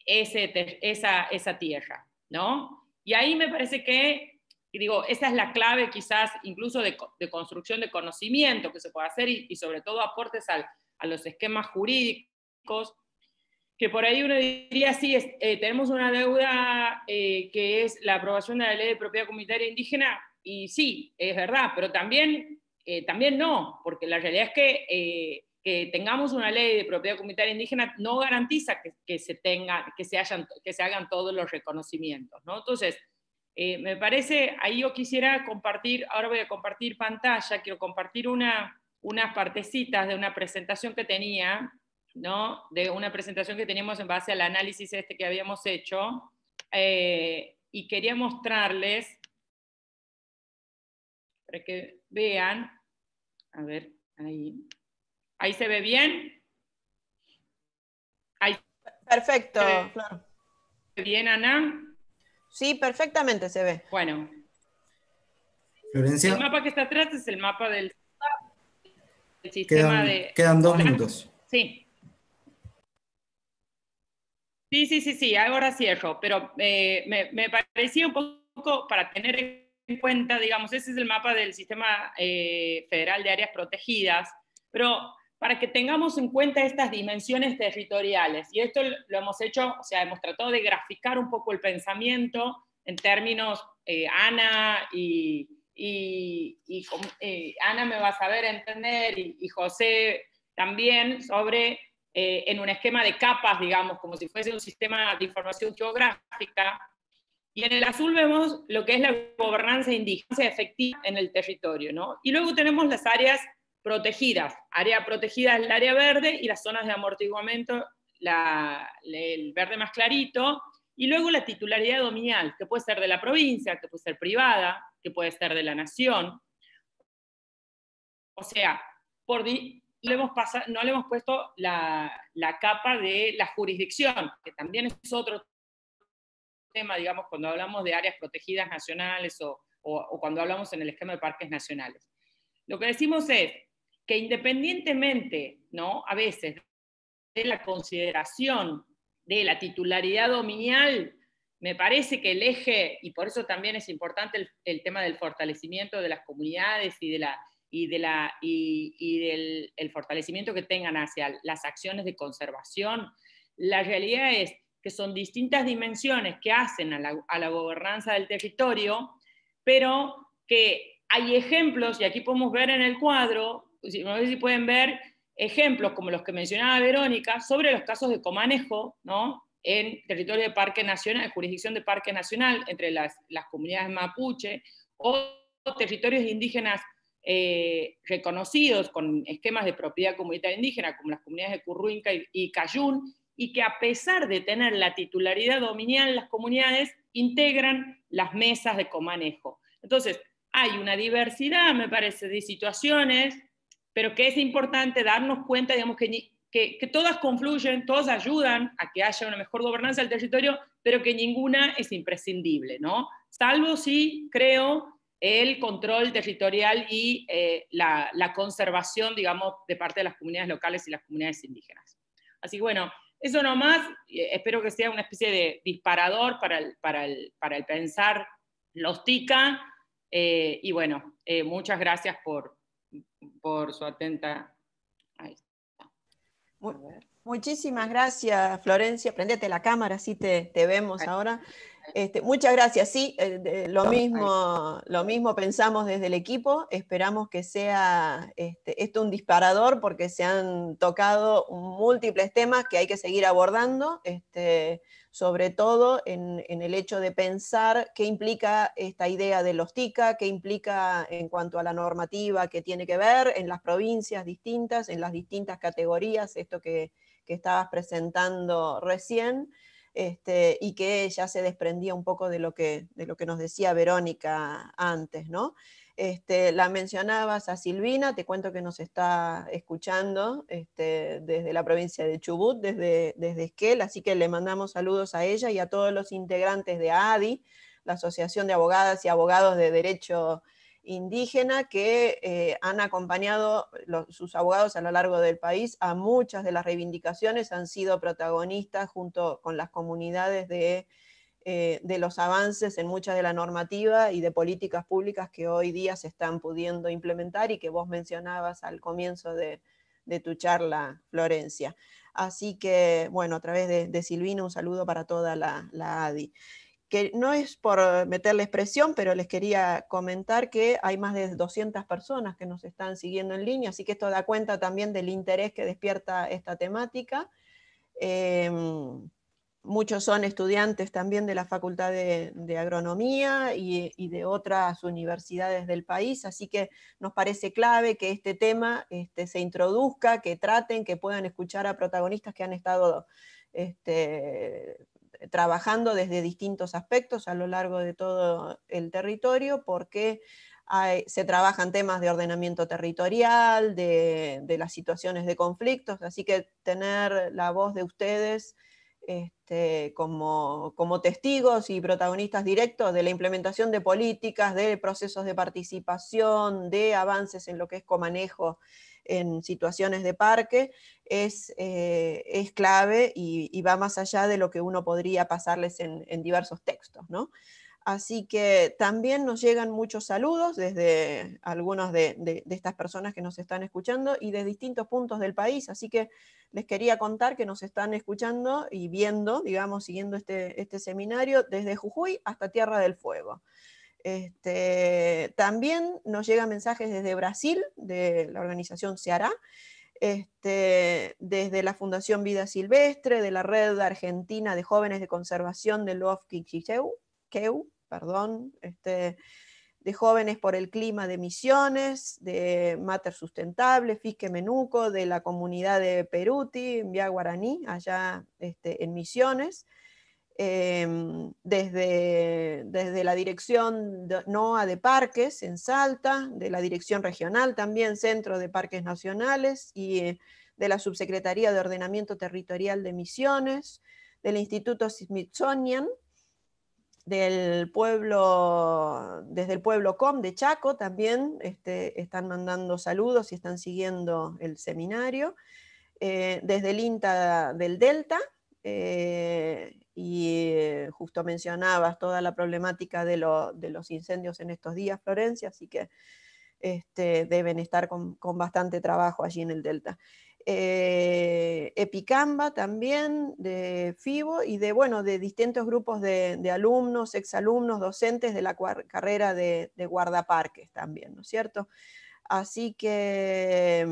esa tierra, ¿no? Y ahí me parece que, digo, esa es la clave quizás incluso de construcción de conocimiento que se puede hacer y sobre todo aportes a los esquemas jurídicos, que por ahí uno diría, sí, tenemos una deuda que es la aprobación de la ley de propiedad comunitaria indígena, y sí, es verdad, pero también no, porque la realidad es que tengamos una ley de propiedad comunitaria indígena no garantiza que se hagan todos los reconocimientos, ¿no? Entonces, me parece, ahí yo quisiera compartir, ahora voy a compartir pantalla, quiero compartir unas partecitas de una presentación que tenía, ¿no? De una presentación que teníamos en base al análisis que habíamos hecho, y quería mostrarles, para que vean, a ver, ahí se ve bien. Ahí. Perfecto, claro. ¿Bien, Ana? Sí, perfectamente se ve. Bueno. Florencia. El mapa que está atrás es el mapa del sistema Quedan 2 minutos. Sí. Sí, ahora cierro, pero me parecía un poco para tener en cuenta, digamos, ese es el mapa del Sistema Federal de Áreas Protegidas, pero para que tengamos en cuenta estas dimensiones territoriales, y esto lo hemos hecho, o sea, hemos tratado de graficar un poco el pensamiento en términos, Ana Ana me va a saber entender, y José también, sobre en un esquema de capas, digamos, como si fuese un sistema de información geográfica. Y en el azul vemos lo que es la gobernanza indígena efectiva en el territorio, ¿no? Y luego tenemos las áreas protegidas. Área protegida es el área verde, y las zonas de amortiguamiento, el verde más clarito, Y luego la titularidad dominial, que puede ser de la provincia, que puede ser privada, que puede ser de la nación. O sea, no le hemos puesto la capa de la jurisdicción, que también es otro tema, digamos, cuando hablamos de áreas protegidas nacionales o cuando hablamos en el esquema de parques nacionales. Lo que decimos es que independientemente, ¿no?, a veces de la consideración de la titularidad dominial, me parece que el eje, y por eso también es importante el tema del fortalecimiento de las comunidades y del fortalecimiento que tengan hacia las acciones de conservación, la realidad es que son distintas dimensiones que hacen a la gobernanza del territorio, pero que hay ejemplos, y aquí podemos ver en el cuadro, no sé si pueden ver ejemplos como los que mencionaba Verónica, sobre los casos de comanejo, ¿no?, en territorio de parque nacional, jurisdicción de parque nacional, entre las comunidades mapuche, o territorios indígenas reconocidos con esquemas de propiedad comunitaria indígena, como las comunidades de Curruinca y Cayún, y que a pesar de tener la titularidad dominial, las comunidades integran las mesas de comanejo. Entonces, hay una diversidad, me parece, de situaciones, pero que es importante darnos cuenta, digamos, que todas confluyen, todas ayudan a que haya una mejor gobernanza del territorio, pero que ninguna es imprescindible, ¿no? Salvo si, creo, el control territorial y la conservación, digamos, de parte de las comunidades locales y las comunidades indígenas. Así que bueno, eso nomás, espero que sea una especie de disparador para el pensar los TICA, y bueno, muchas gracias por su atenta. Ahí está. Muchísimas gracias, Florencia. Prendete la cámara, así te vemos ahora. Muchas gracias. Sí, lo mismo pensamos desde el equipo. Esperamos que sea esto un disparador, porque se han tocado múltiples temas que hay que seguir abordando, sobre todo en el hecho de pensar qué implica esta idea de los TICA, qué implica en cuanto a la normativa que tiene que ver en las provincias distintas, en las distintas categorías, esto que estabas presentando recién. Y que ya se desprendía un poco de lo que nos decía Verónica antes, ¿no? La mencionabas a Silvina, te cuento que nos está escuchando desde la provincia de Chubut, desde Esquel, así que le mandamos saludos a ella y a todos los integrantes de AADI, la Asociación de Abogadas y Abogados de Derecho Indígena, que han acompañado sus abogados a lo largo del país a muchas de las reivindicaciones, han sido protagonistas junto con las comunidades de los avances en mucha de la normativa y de políticas públicas que hoy día se están pudiendo implementar y que vos mencionabas al comienzo de tu charla, Florencia. Así que, bueno, a través de Silvina, un saludo para toda la ADI. Que no es por meterles presión, pero les quería comentar que hay más de 200 personas que nos están siguiendo en línea, así que esto da cuenta también del interés que despierta esta temática. Muchos son estudiantes también de la Facultad de Agronomía y de otras universidades del país, así que nos parece clave que este tema se introduzca, que traten, que puedan escuchar a protagonistas que han estado trabajando desde distintos aspectos a lo largo de todo el territorio, porque se trabajan temas de ordenamiento territorial, de las situaciones de conflictos, así que tener la voz de ustedes como testigos y protagonistas directos de la implementación de políticas, de procesos de participación, de avances en lo que es comanejo en situaciones de parque, es clave y va más allá de lo que uno podría pasarles en diversos textos, ¿no? Así que también nos llegan muchos saludos desde algunos de estas personas que nos están escuchando y de distintos puntos del país, así que les quería contar que nos están escuchando y viendo, digamos, siguiendo este seminario desde Jujuy hasta Tierra del Fuego. También nos llegan mensajes desde Brasil, de la organización Ceará, desde la Fundación Vida Silvestre, de la Red Argentina de Jóvenes de Conservación de Lofquicheu, de Jóvenes por el Clima de Misiones, de Mater Sustentable, Fisque Menuco, de la comunidad de Peruti, en Vía Guaraní, allá en Misiones, desde la dirección NOA de Parques en Salta, de la dirección regional también, Centro de Parques Nacionales, y de la Subsecretaría de Ordenamiento Territorial de Misiones, del Instituto Smithsonian, desde el pueblo COM de Chaco también están mandando saludos y están siguiendo el seminario, desde el INTA del Delta, y justo mencionabas toda la problemática de los incendios en estos días, Florencia, así que deben estar con bastante trabajo allí en el Delta. Epicamba también, de FIBO, y de distintos grupos de alumnos, exalumnos, docentes de la carrera de guardaparques también, ¿no es cierto? Así que,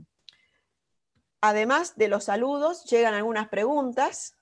además de los saludos, llegan algunas preguntas,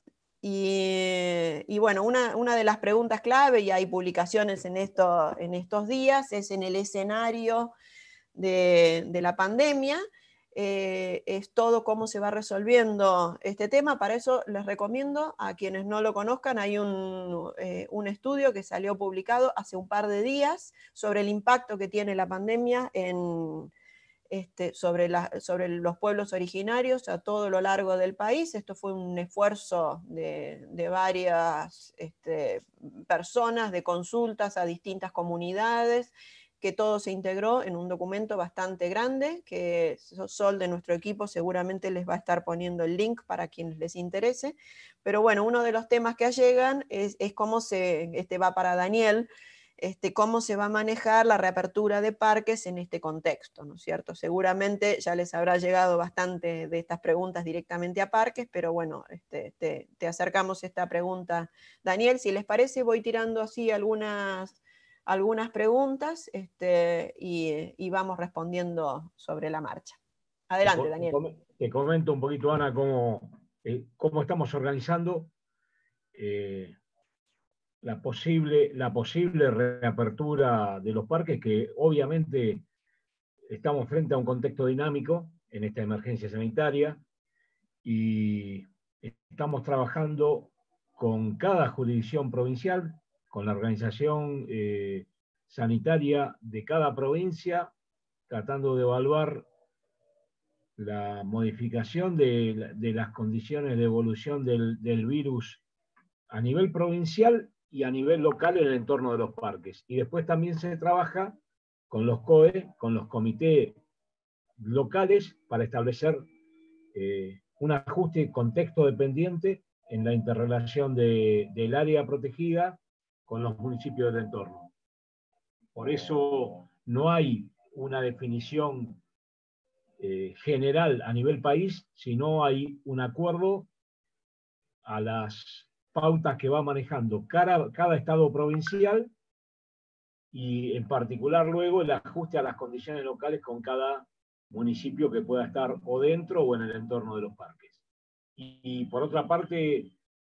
y bueno, una de las preguntas clave, y hay publicaciones en estos días, es en el escenario de la pandemia, es todo cómo se va resolviendo este tema. Para eso les recomiendo, a quienes no lo conozcan, hay un estudio que salió publicado hace un par de días sobre el impacto que tiene la pandemia sobre los pueblos originarios a todo lo largo del país. Esto fue un esfuerzo de varias personas, de consultas a distintas comunidades, que todo se integró en un documento bastante grande, que Sol de nuestro equipo seguramente les va a estar poniendo el link para quienes les interese. Pero bueno, uno de los temas que llegan es cómo va para Daniel, cómo se va a manejar la reapertura de parques en este contexto, ¿no es cierto? Seguramente ya les habrá llegado bastante de estas preguntas directamente a parques, pero bueno, te acercamos esta pregunta. Daniel, si les parece, voy tirando así algunas preguntas y vamos respondiendo sobre la marcha. Adelante, Daniel. Te comento un poquito, Ana, cómo estamos organizando la posible reapertura de los parques, que obviamente estamos frente a un contexto dinámico en esta emergencia sanitaria, y estamos trabajando con cada jurisdicción provincial, con la organización sanitaria de cada provincia, tratando de evaluar la modificación de las condiciones de evolución del virus a nivel provincial y a nivel local en el entorno de los parques. Y después también se trabaja con los COE, con los comités locales, para establecer un ajuste contexto dependiente en la interrelación del área protegida con los municipios del entorno. Por eso no hay una definición general a nivel país, sino hay un acuerdo a las pautas que va manejando cada estado provincial, y en particular luego el ajuste a las condiciones locales con cada municipio que pueda estar o dentro o en el entorno de los parques. Y por otra parte,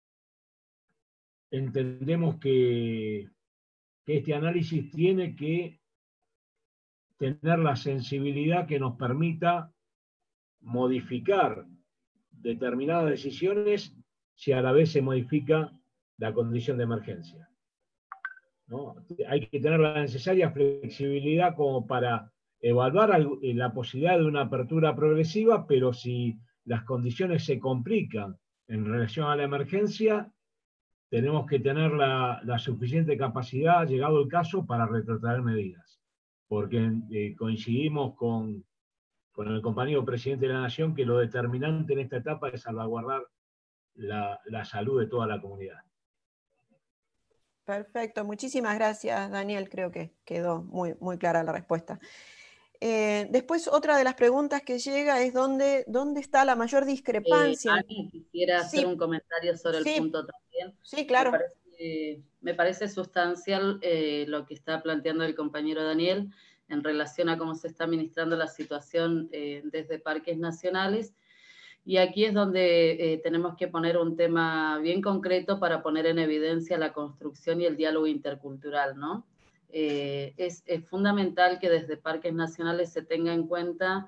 entendemos que este análisis tiene que tener la sensibilidad que nos permita modificar determinadas decisiones si a la vez se modifica la condición de emergencia, ¿no? Hay que tener la necesaria flexibilidad como para evaluar la posibilidad de una apertura progresiva, pero si las condiciones se complican en relación a la emergencia, tenemos que tener la suficiente capacidad, llegado el caso, para retrotraer medidas. Porque coincidimos con el compañero presidente de la Nación que lo determinante en esta etapa es salvaguardar la salud de toda la comunidad. Perfecto, muchísimas gracias, Daniel. Creo que quedó muy, muy clara la respuesta. Después, otra de las preguntas que llega es ¿dónde está la mayor discrepancia? Ani, quisiera hacer un comentario sobre el punto también. Sí, claro. Me parece sustancial lo que está planteando el compañero Daniel en relación a cómo se está administrando la situación desde parques nacionales. Y aquí es donde tenemos que poner un tema bien concreto para poner en evidencia la construcción y el diálogo intercultural, ¿no? Es fundamental que desde parques nacionales se tenga en cuenta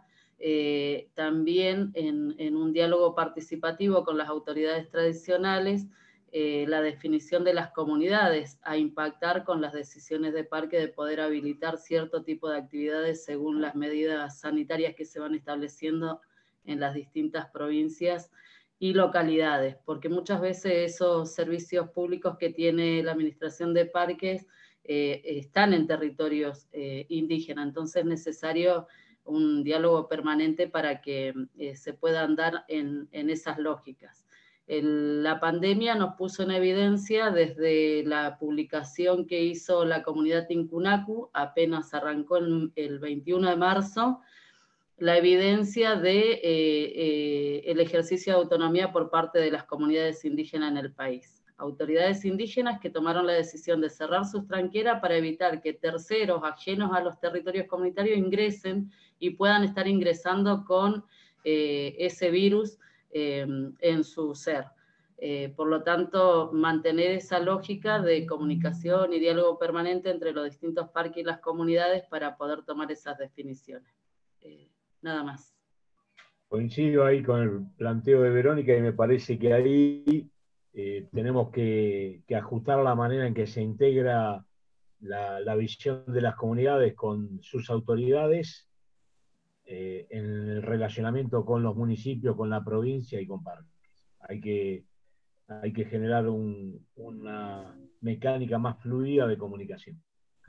también en un diálogo participativo con las autoridades tradicionales la definición de las comunidades a impactar con las decisiones de parque de poder habilitar cierto tipo de actividades según las medidas sanitarias que se van estableciendo en las distintas provincias y localidades, porque muchas veces esos servicios públicos que tiene la administración de parques están en territorios indígenas, entonces es necesario un diálogo permanente para que se puedan dar en esas lógicas. La pandemia nos puso en evidencia desde la publicación que hizo la comunidad Tincunacu, apenas arrancó el 21 de marzo, la evidencia de el ejercicio de autonomía por parte de las comunidades indígenas en el país. Autoridades indígenas que tomaron la decisión de cerrar sus tranqueras para evitar que terceros ajenos a los territorios comunitarios ingresen y puedan estar ingresando con ese virus en su ser. Por lo tanto, mantener esa lógica de comunicación y diálogo permanente entre los distintos parques y las comunidades para poder tomar esas definiciones. Nada más. Coincido ahí con el planteo de Verónica y me parece que ahí tenemos que ajustar la manera en que se integra la visión de las comunidades con sus autoridades en el relacionamiento con los municipios, con la provincia y con parques. Hay que generar una mecánica más fluida de comunicación.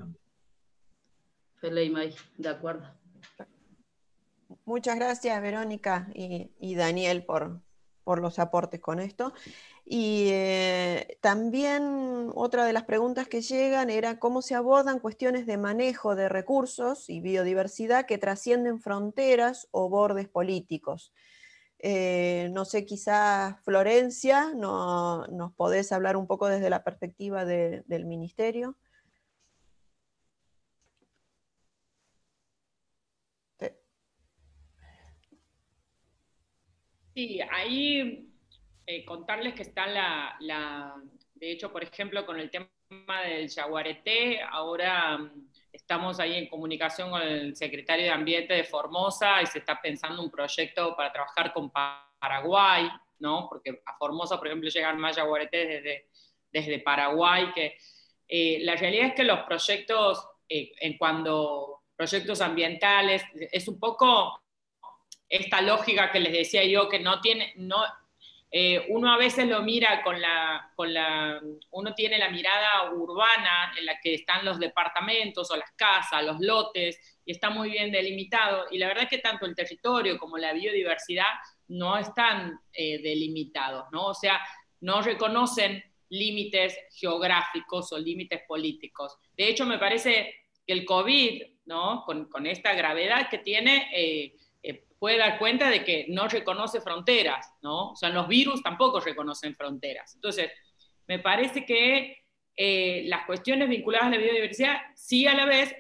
Feleimay, de acuerdo. Muchas gracias, Verónica y Daniel, por los aportes con esto. Y también otra de las preguntas que llegan era cómo se abordan cuestiones de manejo de recursos y biodiversidad que trascienden fronteras o bordes políticos. No sé, quizás Florencia, ¿nos podés hablar un poco desde la perspectiva del Ministerio? Sí, ahí contarles que está de hecho, por ejemplo, con el tema del yaguareté, ahora estamos ahí en comunicación con el secretario de Ambiente de Formosa y se está pensando un proyecto para trabajar con Paraguay, ¿no? Porque a Formosa, por ejemplo, llegan más yaguaretés desde Paraguay, que la realidad es que los proyectos, proyectos ambientales, es un poco esta lógica que les decía yo, que uno a veces lo mira uno tiene la mirada urbana en la que están los departamentos o las casas, los lotes, y está muy bien delimitado, y la verdad es que tanto el territorio como la biodiversidad no están delimitados, ¿no? O sea, no reconocen límites geográficos o límites políticos. De hecho, me parece que el COVID, ¿no? Con esta gravedad que tiene, puede dar cuenta de que no reconoce fronteras, ¿no? O sea, los virus tampoco reconocen fronteras. Entonces, me parece que las cuestiones vinculadas a la biodiversidad sí a la vez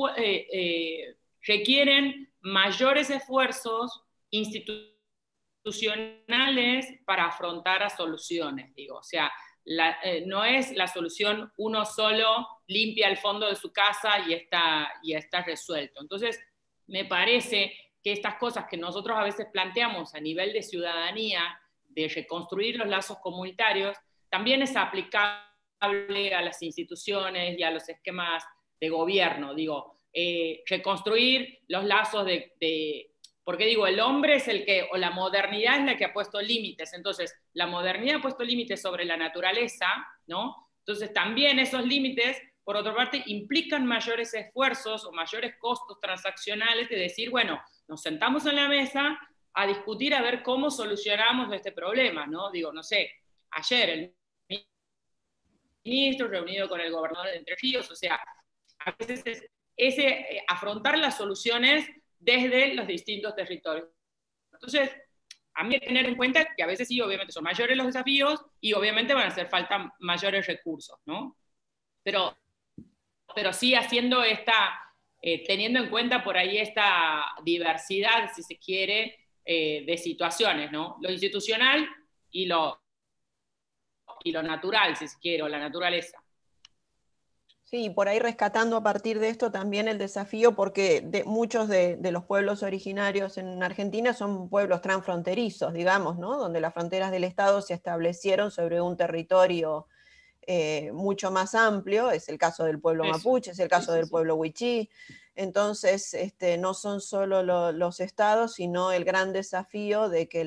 requieren mayores esfuerzos institucionales para afrontar a soluciones, digo. O sea, no es la solución uno solo limpia el fondo de su casa y está resuelto. Entonces, me parece que estas cosas que nosotros a veces planteamos a nivel de ciudadanía, de reconstruir los lazos comunitarios, también es aplicable a las instituciones y a los esquemas de gobierno. Digo, reconstruir los lazos porque digo, el hombre es o la modernidad es la que ha puesto límites. Entonces, la modernidad ha puesto límites sobre la naturaleza, ¿no? Entonces, también esos límites, por otra parte, implican mayores esfuerzos o mayores costos transaccionales de decir, bueno, nos sentamos en la mesa a discutir a ver cómo solucionamos este problema, ¿no? Digo, no sé, ayer el ministro reunido con el gobernador de Entre Ríos, o sea, a veces es afrontar las soluciones desde los distintos territorios. Entonces, a mí hay que tener en cuenta que a veces sí, obviamente son mayores los desafíos y obviamente van a hacer falta mayores recursos, ¿no? Pero sí haciendo teniendo en cuenta por ahí esta diversidad, si se quiere, de situaciones, ¿no? Lo institucional y lo natural, si se quiere, o la naturaleza. Sí, por ahí rescatando a partir de esto también el desafío, porque muchos de los pueblos originarios en Argentina son pueblos transfronterizos, digamos, ¿no? Donde las fronteras del Estado se establecieron sobre un territorio mucho más amplio. Es el caso del pueblo mapuche, es el caso del pueblo wichí. Entonces, no son solo los estados, sino el gran desafío de que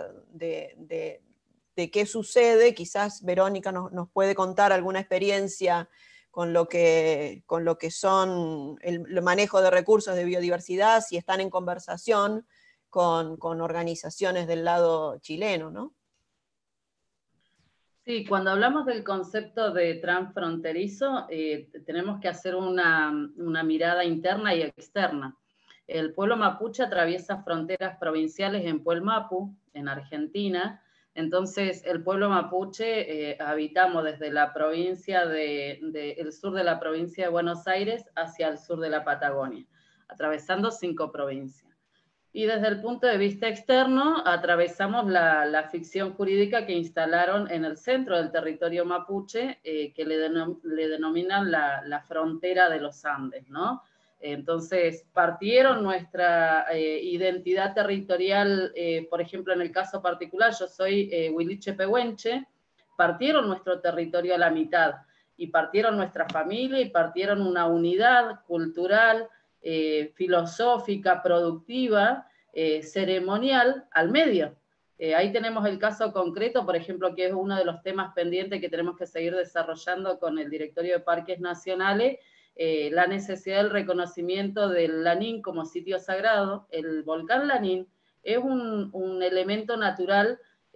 de qué sucede. Quizás Verónica nos puede contar alguna experiencia con lo que son el manejo de recursos de biodiversidad, si están en conversación con organizaciones del lado chileno, ¿no? Sí, cuando hablamos del concepto de transfronterizo, tenemos que hacer una mirada interna y externa. El pueblo mapuche atraviesa fronteras provinciales en Puelmapu, en Argentina. Entonces, el pueblo mapuche habitamos desde la provincia el sur de la provincia de Buenos Aires hacia el sur de la Patagonia, atravesando 5 provincias. Y desde el punto de vista externo, atravesamos la ficción jurídica que instalaron en el centro del territorio mapuche, que le denominan la frontera de los Andes, ¿no? Entonces, partieron nuestra identidad territorial, por ejemplo, en el caso particular, yo soy huiliche pehuenche, partieron nuestro territorio a la mitad, y partieron nuestra familia, y partieron una unidad cultural, filosófica, productiva, ceremonial al medio. Ahí tenemos el caso concreto, por ejemplo, que es uno de los temas pendientes que tenemos que seguir desarrollando con el Directorio de Parques Nacionales, la necesidad del reconocimiento del Lanín como sitio sagrado. El volcán Lanín es un elemento natural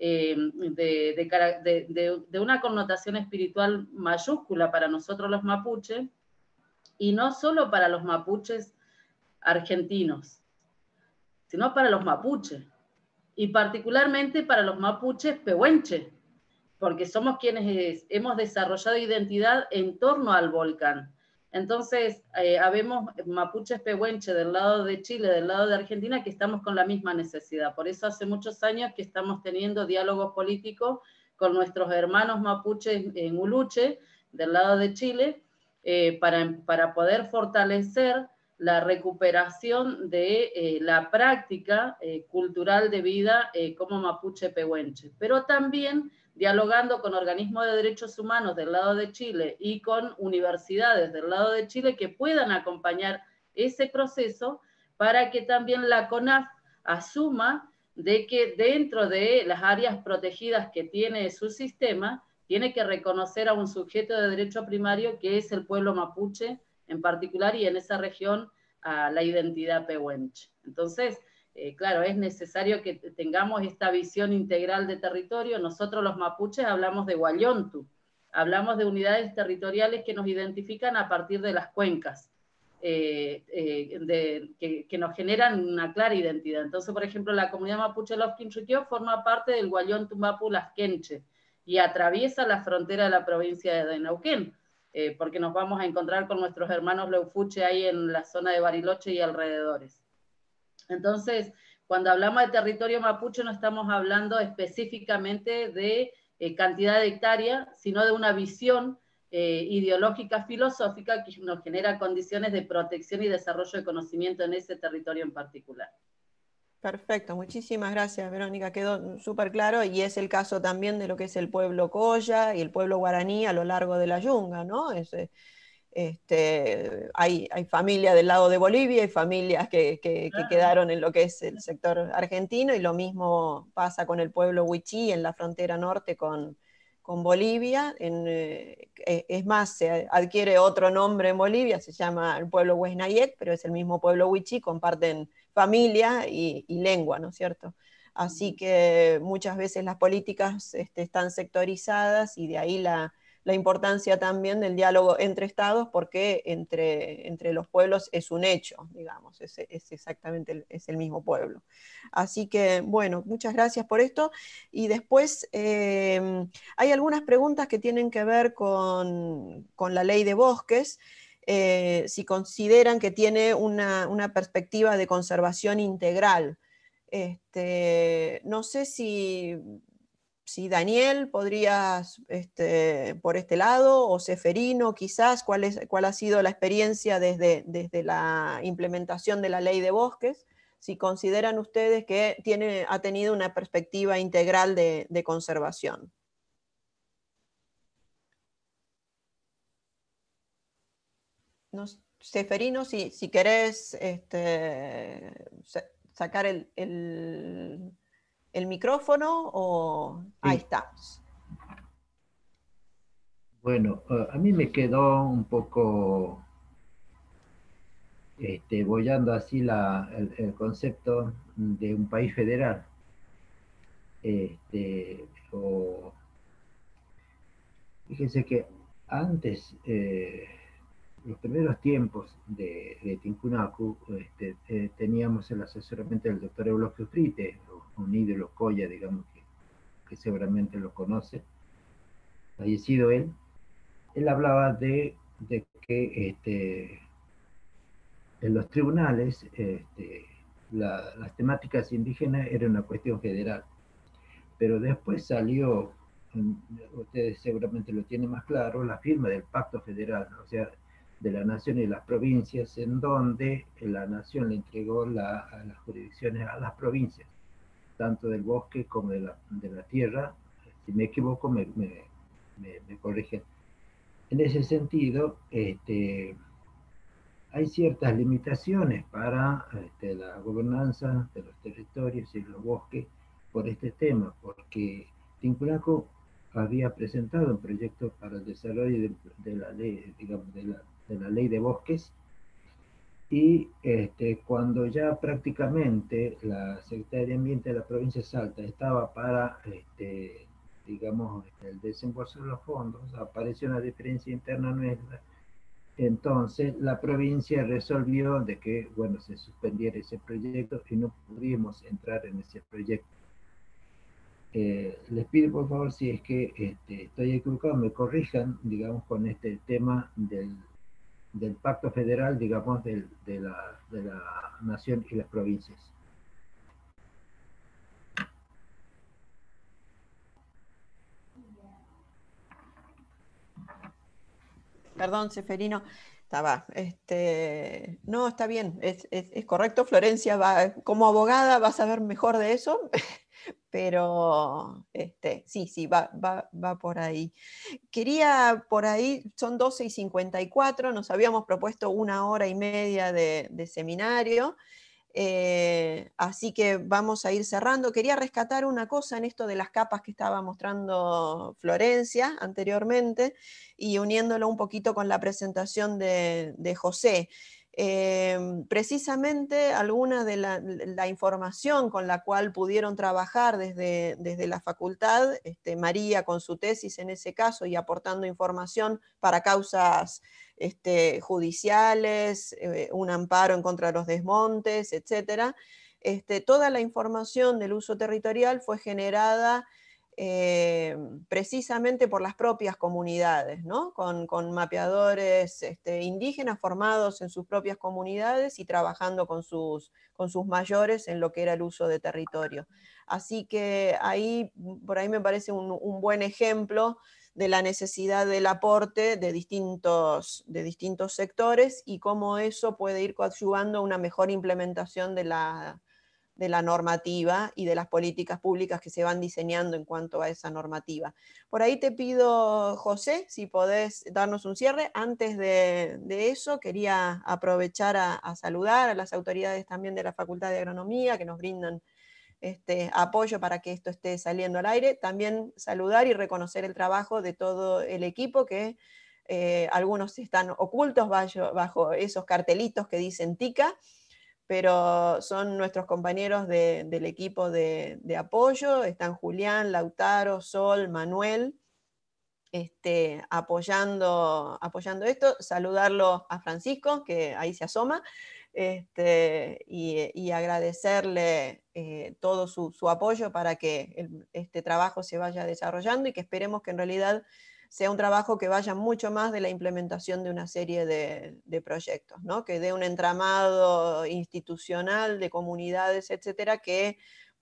de una connotación espiritual mayúscula para nosotros los mapuches, y no solo para los mapuches argentinos, sino para los mapuches, y particularmente para los mapuches pehuenche, porque somos quienes hemos desarrollado identidad en torno al volcán. Entonces, habemos mapuches pehuenche del lado de Chile, del lado de Argentina, que estamos con la misma necesidad. Por eso hace muchos años que estamos teniendo diálogo político con nuestros hermanos mapuches en Uluche, del lado de Chile, para poder fortalecer la recuperación de la práctica cultural de vida como mapuche pehuenche, pero también dialogando con organismos de derechos humanos del lado de Chile y con universidades del lado de Chile que puedan acompañar ese proceso, para que también la CONAF asuma de que dentro de las áreas protegidas que tiene su sistema, tiene que reconocer a un sujeto de derecho primario que es el pueblo mapuche en particular, y en esa región a la identidad pehuenche. Entonces, claro, es necesario que tengamos esta visión integral de territorio. Nosotros los mapuches hablamos de Guayontu, hablamos de unidades territoriales que nos identifican a partir de las cuencas, que nos generan una clara identidad. Entonces, por ejemplo, la comunidad mapuche Lofquinchiquio forma parte del Guayontu Mapu Lasquenche y atraviesa la frontera de la provincia de Neuquén, porque nos vamos a encontrar con nuestros hermanos Leufuche ahí en la zona de Bariloche y alrededores. Entonces, cuando hablamos de territorio mapuche no estamos hablando específicamente de cantidad de hectáreas, sino de una visión ideológica, filosófica, que nos genera condiciones de protección y desarrollo de conocimiento en ese territorio en particular. Perfecto, muchísimas gracias, Verónica, quedó súper claro, y es el caso también de lo que es el pueblo Colla y el pueblo guaraní a lo largo de la Yunga, ¿no? Hay familias del lado de Bolivia, hay familias que quedaron en lo que es el sector argentino, y lo mismo pasa con el pueblo wichí en la frontera norte con Bolivia. Es más, se adquiere otro nombre en Bolivia, se llama el pueblo Huesnayek, pero es el mismo pueblo wichí, comparten familia y lengua, ¿no es cierto? Así que muchas veces las políticas están sectorizadas, y de ahí la importancia también del diálogo entre estados, porque entre los pueblos es un hecho, digamos, es exactamente es el mismo pueblo. Así que, bueno, muchas gracias por esto. Y después hay algunas preguntas que tienen que ver con la ley de bosques. Si consideran que tiene una perspectiva de conservación integral. No sé si si Daniel podrías, por este lado, o Ceferino quizás, cuál ha sido la experiencia desde la implementación de la ley de bosques, si consideran ustedes que ha tenido una perspectiva integral de conservación. No, Ceferino, si querés sacar el micrófono, o sí. Ahí estamos. Bueno, a mí me quedó un poco boyando así el concepto de un país federal. Fíjense que antes, los primeros tiempos de Tincunacu, teníamos el asesoramiento del doctor Eulogio Frite, un ídolo Coya, digamos, que seguramente lo conoce, fallecido él. Él hablaba de que en los tribunales las temáticas indígenas eran una cuestión federal, pero después salió, ustedes seguramente lo tienen más claro, la firma del Pacto Federal, o sea, de la nación y las provincias, en donde la nación le entregó las jurisdicciones a las provincias, tanto del bosque como de la tierra. Si me equivoco, me corrigen. En ese sentido, hay ciertas limitaciones para la gobernanza de los territorios y los bosques por este tema, porque Tincunacu había presentado un proyecto para el desarrollo de la ley, digamos, de la ley de bosques, y cuando ya prácticamente la Secretaría de Ambiente de la provincia de Salta estaba para digamos, el desembolso de los fondos, apareció una diferencia interna nuestra. Entonces la provincia resolvió de que, bueno, se suspendiera ese proyecto y no pudimos entrar en ese proyecto. Les pido por favor, si es que estoy equivocado, me corrijan, digamos, con este tema del Pacto Federal, digamos, de la nación y las provincias. Perdón, Ceferino, estaba, no, está bien, es correcto. Florencia, como abogada va a saber mejor de eso, pero sí, va por ahí. Quería por ahí, son 12:54, nos habíamos propuesto 1 hora y media de seminario. Así que vamos a ir cerrando. Quería rescatar una cosa en esto de las capas que estaba mostrando Florencia anteriormente, y uniéndolo un poquito con la presentación de José. Precisamente alguna de la información con la cual pudieron trabajar desde la facultad, María con su tesis en ese caso, y aportando información para causas judiciales, un amparo en contra de los desmontes, etc. Toda la información del uso territorial fue generada precisamente por las propias comunidades, ¿no? Con mapeadores indígenas formados en sus propias comunidades y trabajando con sus mayores en lo que era el uso de territorio. Así que por ahí me parece un buen ejemplo de la necesidad del aporte de distintos sectores, y cómo eso puede ir coadyuvando una mejor implementación de la normativa y de las políticas públicas que se van diseñando en cuanto a esa normativa. Por ahí te pido, José, si podés darnos un cierre. Antes de eso, quería aprovechar a saludar a las autoridades también de la Facultad de Agronomía, que nos brindan apoyo para que esto esté saliendo al aire. También saludar y reconocer el trabajo de todo el equipo, que algunos están ocultos bajo esos cartelitos que dicen TICA, pero son nuestros compañeros del equipo de apoyo. Están Julián, Lautaro, Sol, Manuel, apoyando esto. Saludarlo a Francisco, que ahí se asoma, y agradecerle todo su apoyo para que este trabajo se vaya desarrollando, y que esperemos que en realidad sea un trabajo que vaya mucho más de la implementación de una serie de proyectos, ¿no? Que dé un entramado institucional de comunidades, etcétera, que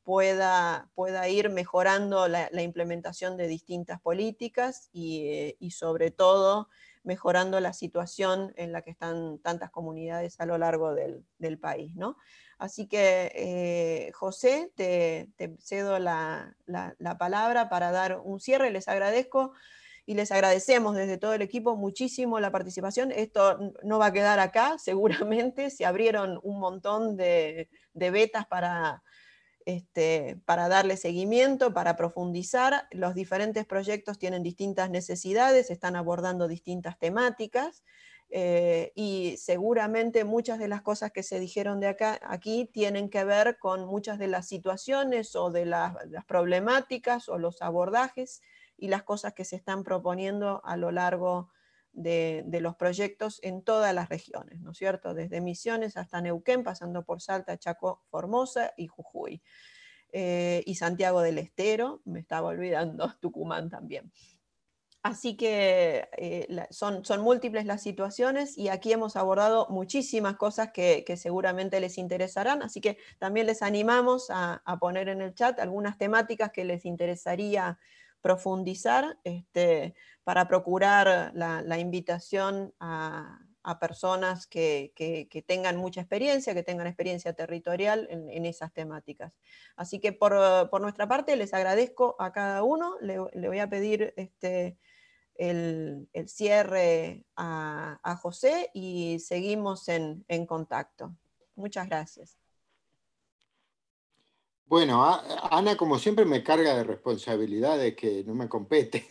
pueda ir mejorando la implementación de distintas políticas y sobre todo mejorando la situación en la que están tantas comunidades a lo largo del país, ¿no? Así que, José, te cedo la palabra para dar un cierre. Les agradezco y les agradecemos desde todo el equipo muchísimo la participación. Esto no va a quedar acá, seguramente. Se abrieron un montón de vetas para darle seguimiento, para profundizar. Los diferentes proyectos tienen distintas necesidades, están abordando distintas temáticas, y seguramente muchas de las cosas que se dijeron aquí tienen que ver con muchas de las situaciones o de las problemáticas o los abordajes y las cosas que se están proponiendo a lo largo de los proyectos en todas las regiones, ¿no es cierto? Desde Misiones hasta Neuquén, pasando por Salta, Chaco, Formosa y Jujuy. Y Santiago del Estero, me estaba olvidando, Tucumán también. Así que son múltiples las situaciones y aquí hemos abordado muchísimas cosas que seguramente les interesarán, así que también les animamos a poner en el chat algunas temáticas que les interesaría profundizar, para procurar la invitación a personas que tengan mucha experiencia, que tengan experiencia territorial en esas temáticas. Así que por nuestra parte les agradezco a cada uno, le voy a pedir el cierre a José y seguimos en contacto. Muchas gracias. Bueno, Ana, como siempre, me carga de responsabilidades que no me competen.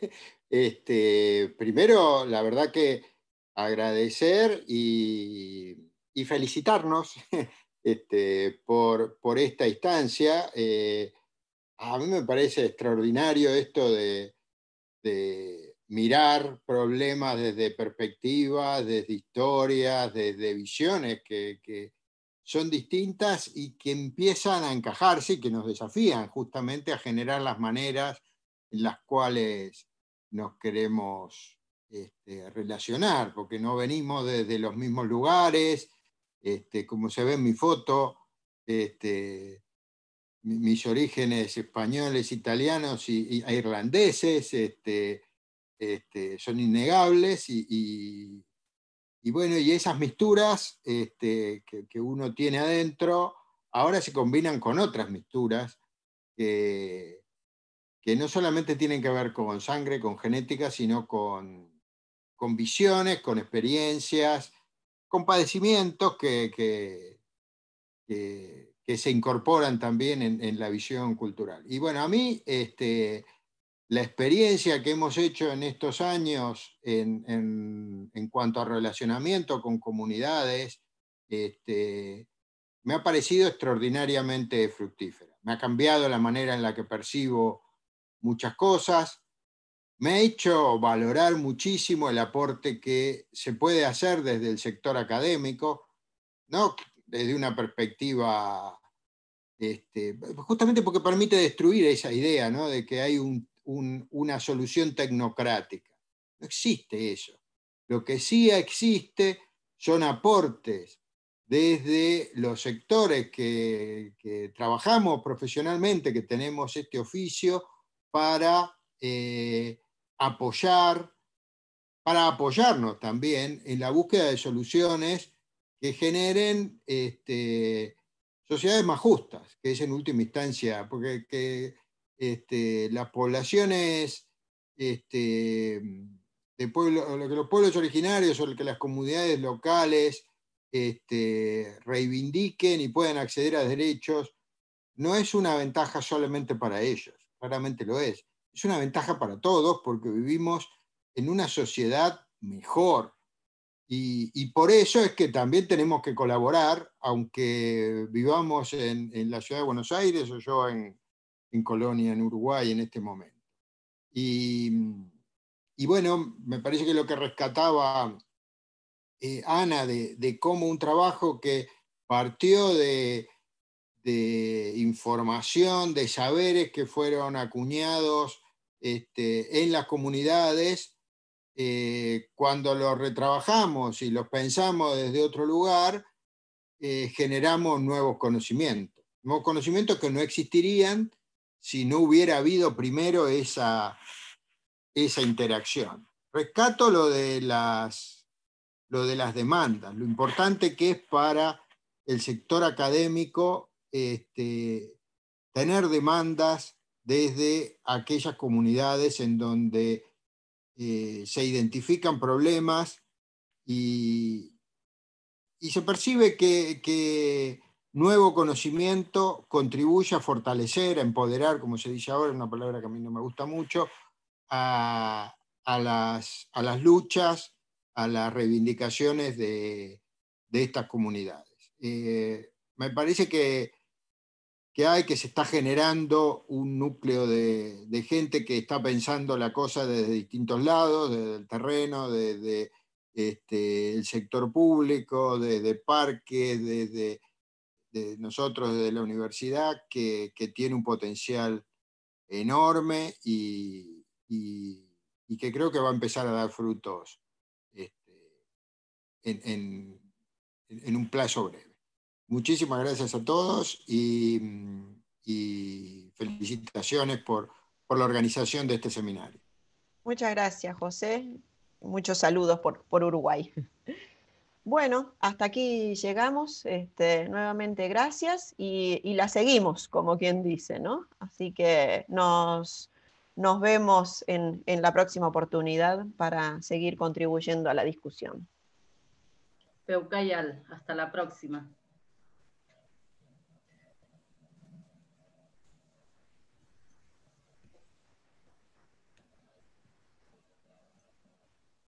Primero, la verdad que agradecer y felicitarnos por esta instancia. A mí me parece extraordinario esto de mirar problemas desde perspectivas, desde historias, desde visiones que son distintas y que empiezan a encajarse y que nos desafían justamente a generar las maneras en las cuales nos queremos relacionar, porque no venimos desde los mismos lugares, como se ve en mi foto, mis orígenes españoles, italianos e irlandeses son innegables y bueno, y esas misturas que uno tiene adentro ahora se combinan con otras misturas que no solamente tienen que ver con sangre, con genética, sino con visiones, con experiencias, con padecimientos que se incorporan también en la visión cultural. Y bueno, a mí la experiencia que hemos hecho en estos años en cuanto a relacionamiento con comunidades me ha parecido extraordinariamente fructífera. Me ha cambiado la manera en la que percibo muchas cosas, me ha hecho valorar muchísimo el aporte que se puede hacer desde el sector académico, ¿no? Desde una perspectiva, justamente porque permite destruir esa idea, ¿no? De que hay una solución tecnocrática. No existe eso. Lo que sí existe son aportes desde los sectores que trabajamos profesionalmente, que tenemos este oficio, para apoyarnos también en la búsqueda de soluciones que generen sociedades más justas, que es en última instancia, porque las poblaciones de los pueblos originarios o que las comunidades locales reivindiquen y puedan acceder a derechos, no es una ventaja solamente para ellos, claramente lo es una ventaja para todos porque vivimos en una sociedad mejor. Y por eso es que también tenemos que colaborar, aunque vivamos en la ciudad de Buenos Aires o yo en Colonia, en Uruguay, en este momento. Y bueno, me parece que lo que rescataba Ana de cómo un trabajo que partió de información, de saberes que fueron acuñados en las comunidades, cuando los retrabajamos y los pensamos desde otro lugar, generamos nuevos conocimientos, nuevos conocimientos que no existirían si no hubiera habido primero esa interacción. Rescato lo de las demandas, lo importante que es para el sector académico tener demandas desde aquellas comunidades en donde se identifican problemas y se percibe que nuevo conocimiento contribuye a fortalecer, a empoderar, como se dice ahora, una palabra que a mí no me gusta mucho, a las luchas, a las reivindicaciones de estas comunidades. Me parece que se está generando un núcleo de gente que está pensando la cosa desde distintos lados, desde el terreno, desde el sector público, desde parques, desde nosotros, desde la universidad, que tiene un potencial enorme y que creo que va a empezar a dar frutos en un plazo breve. Muchísimas gracias a todos y felicitaciones por la organización de este seminario. Muchas gracias, José. Muchos saludos por Uruguay. Bueno, hasta aquí llegamos. Nuevamente gracias y la seguimos, como quien dice, ¿no? Así que nos vemos en la próxima oportunidad para seguir contribuyendo a la discusión. Peucayal, hasta la próxima.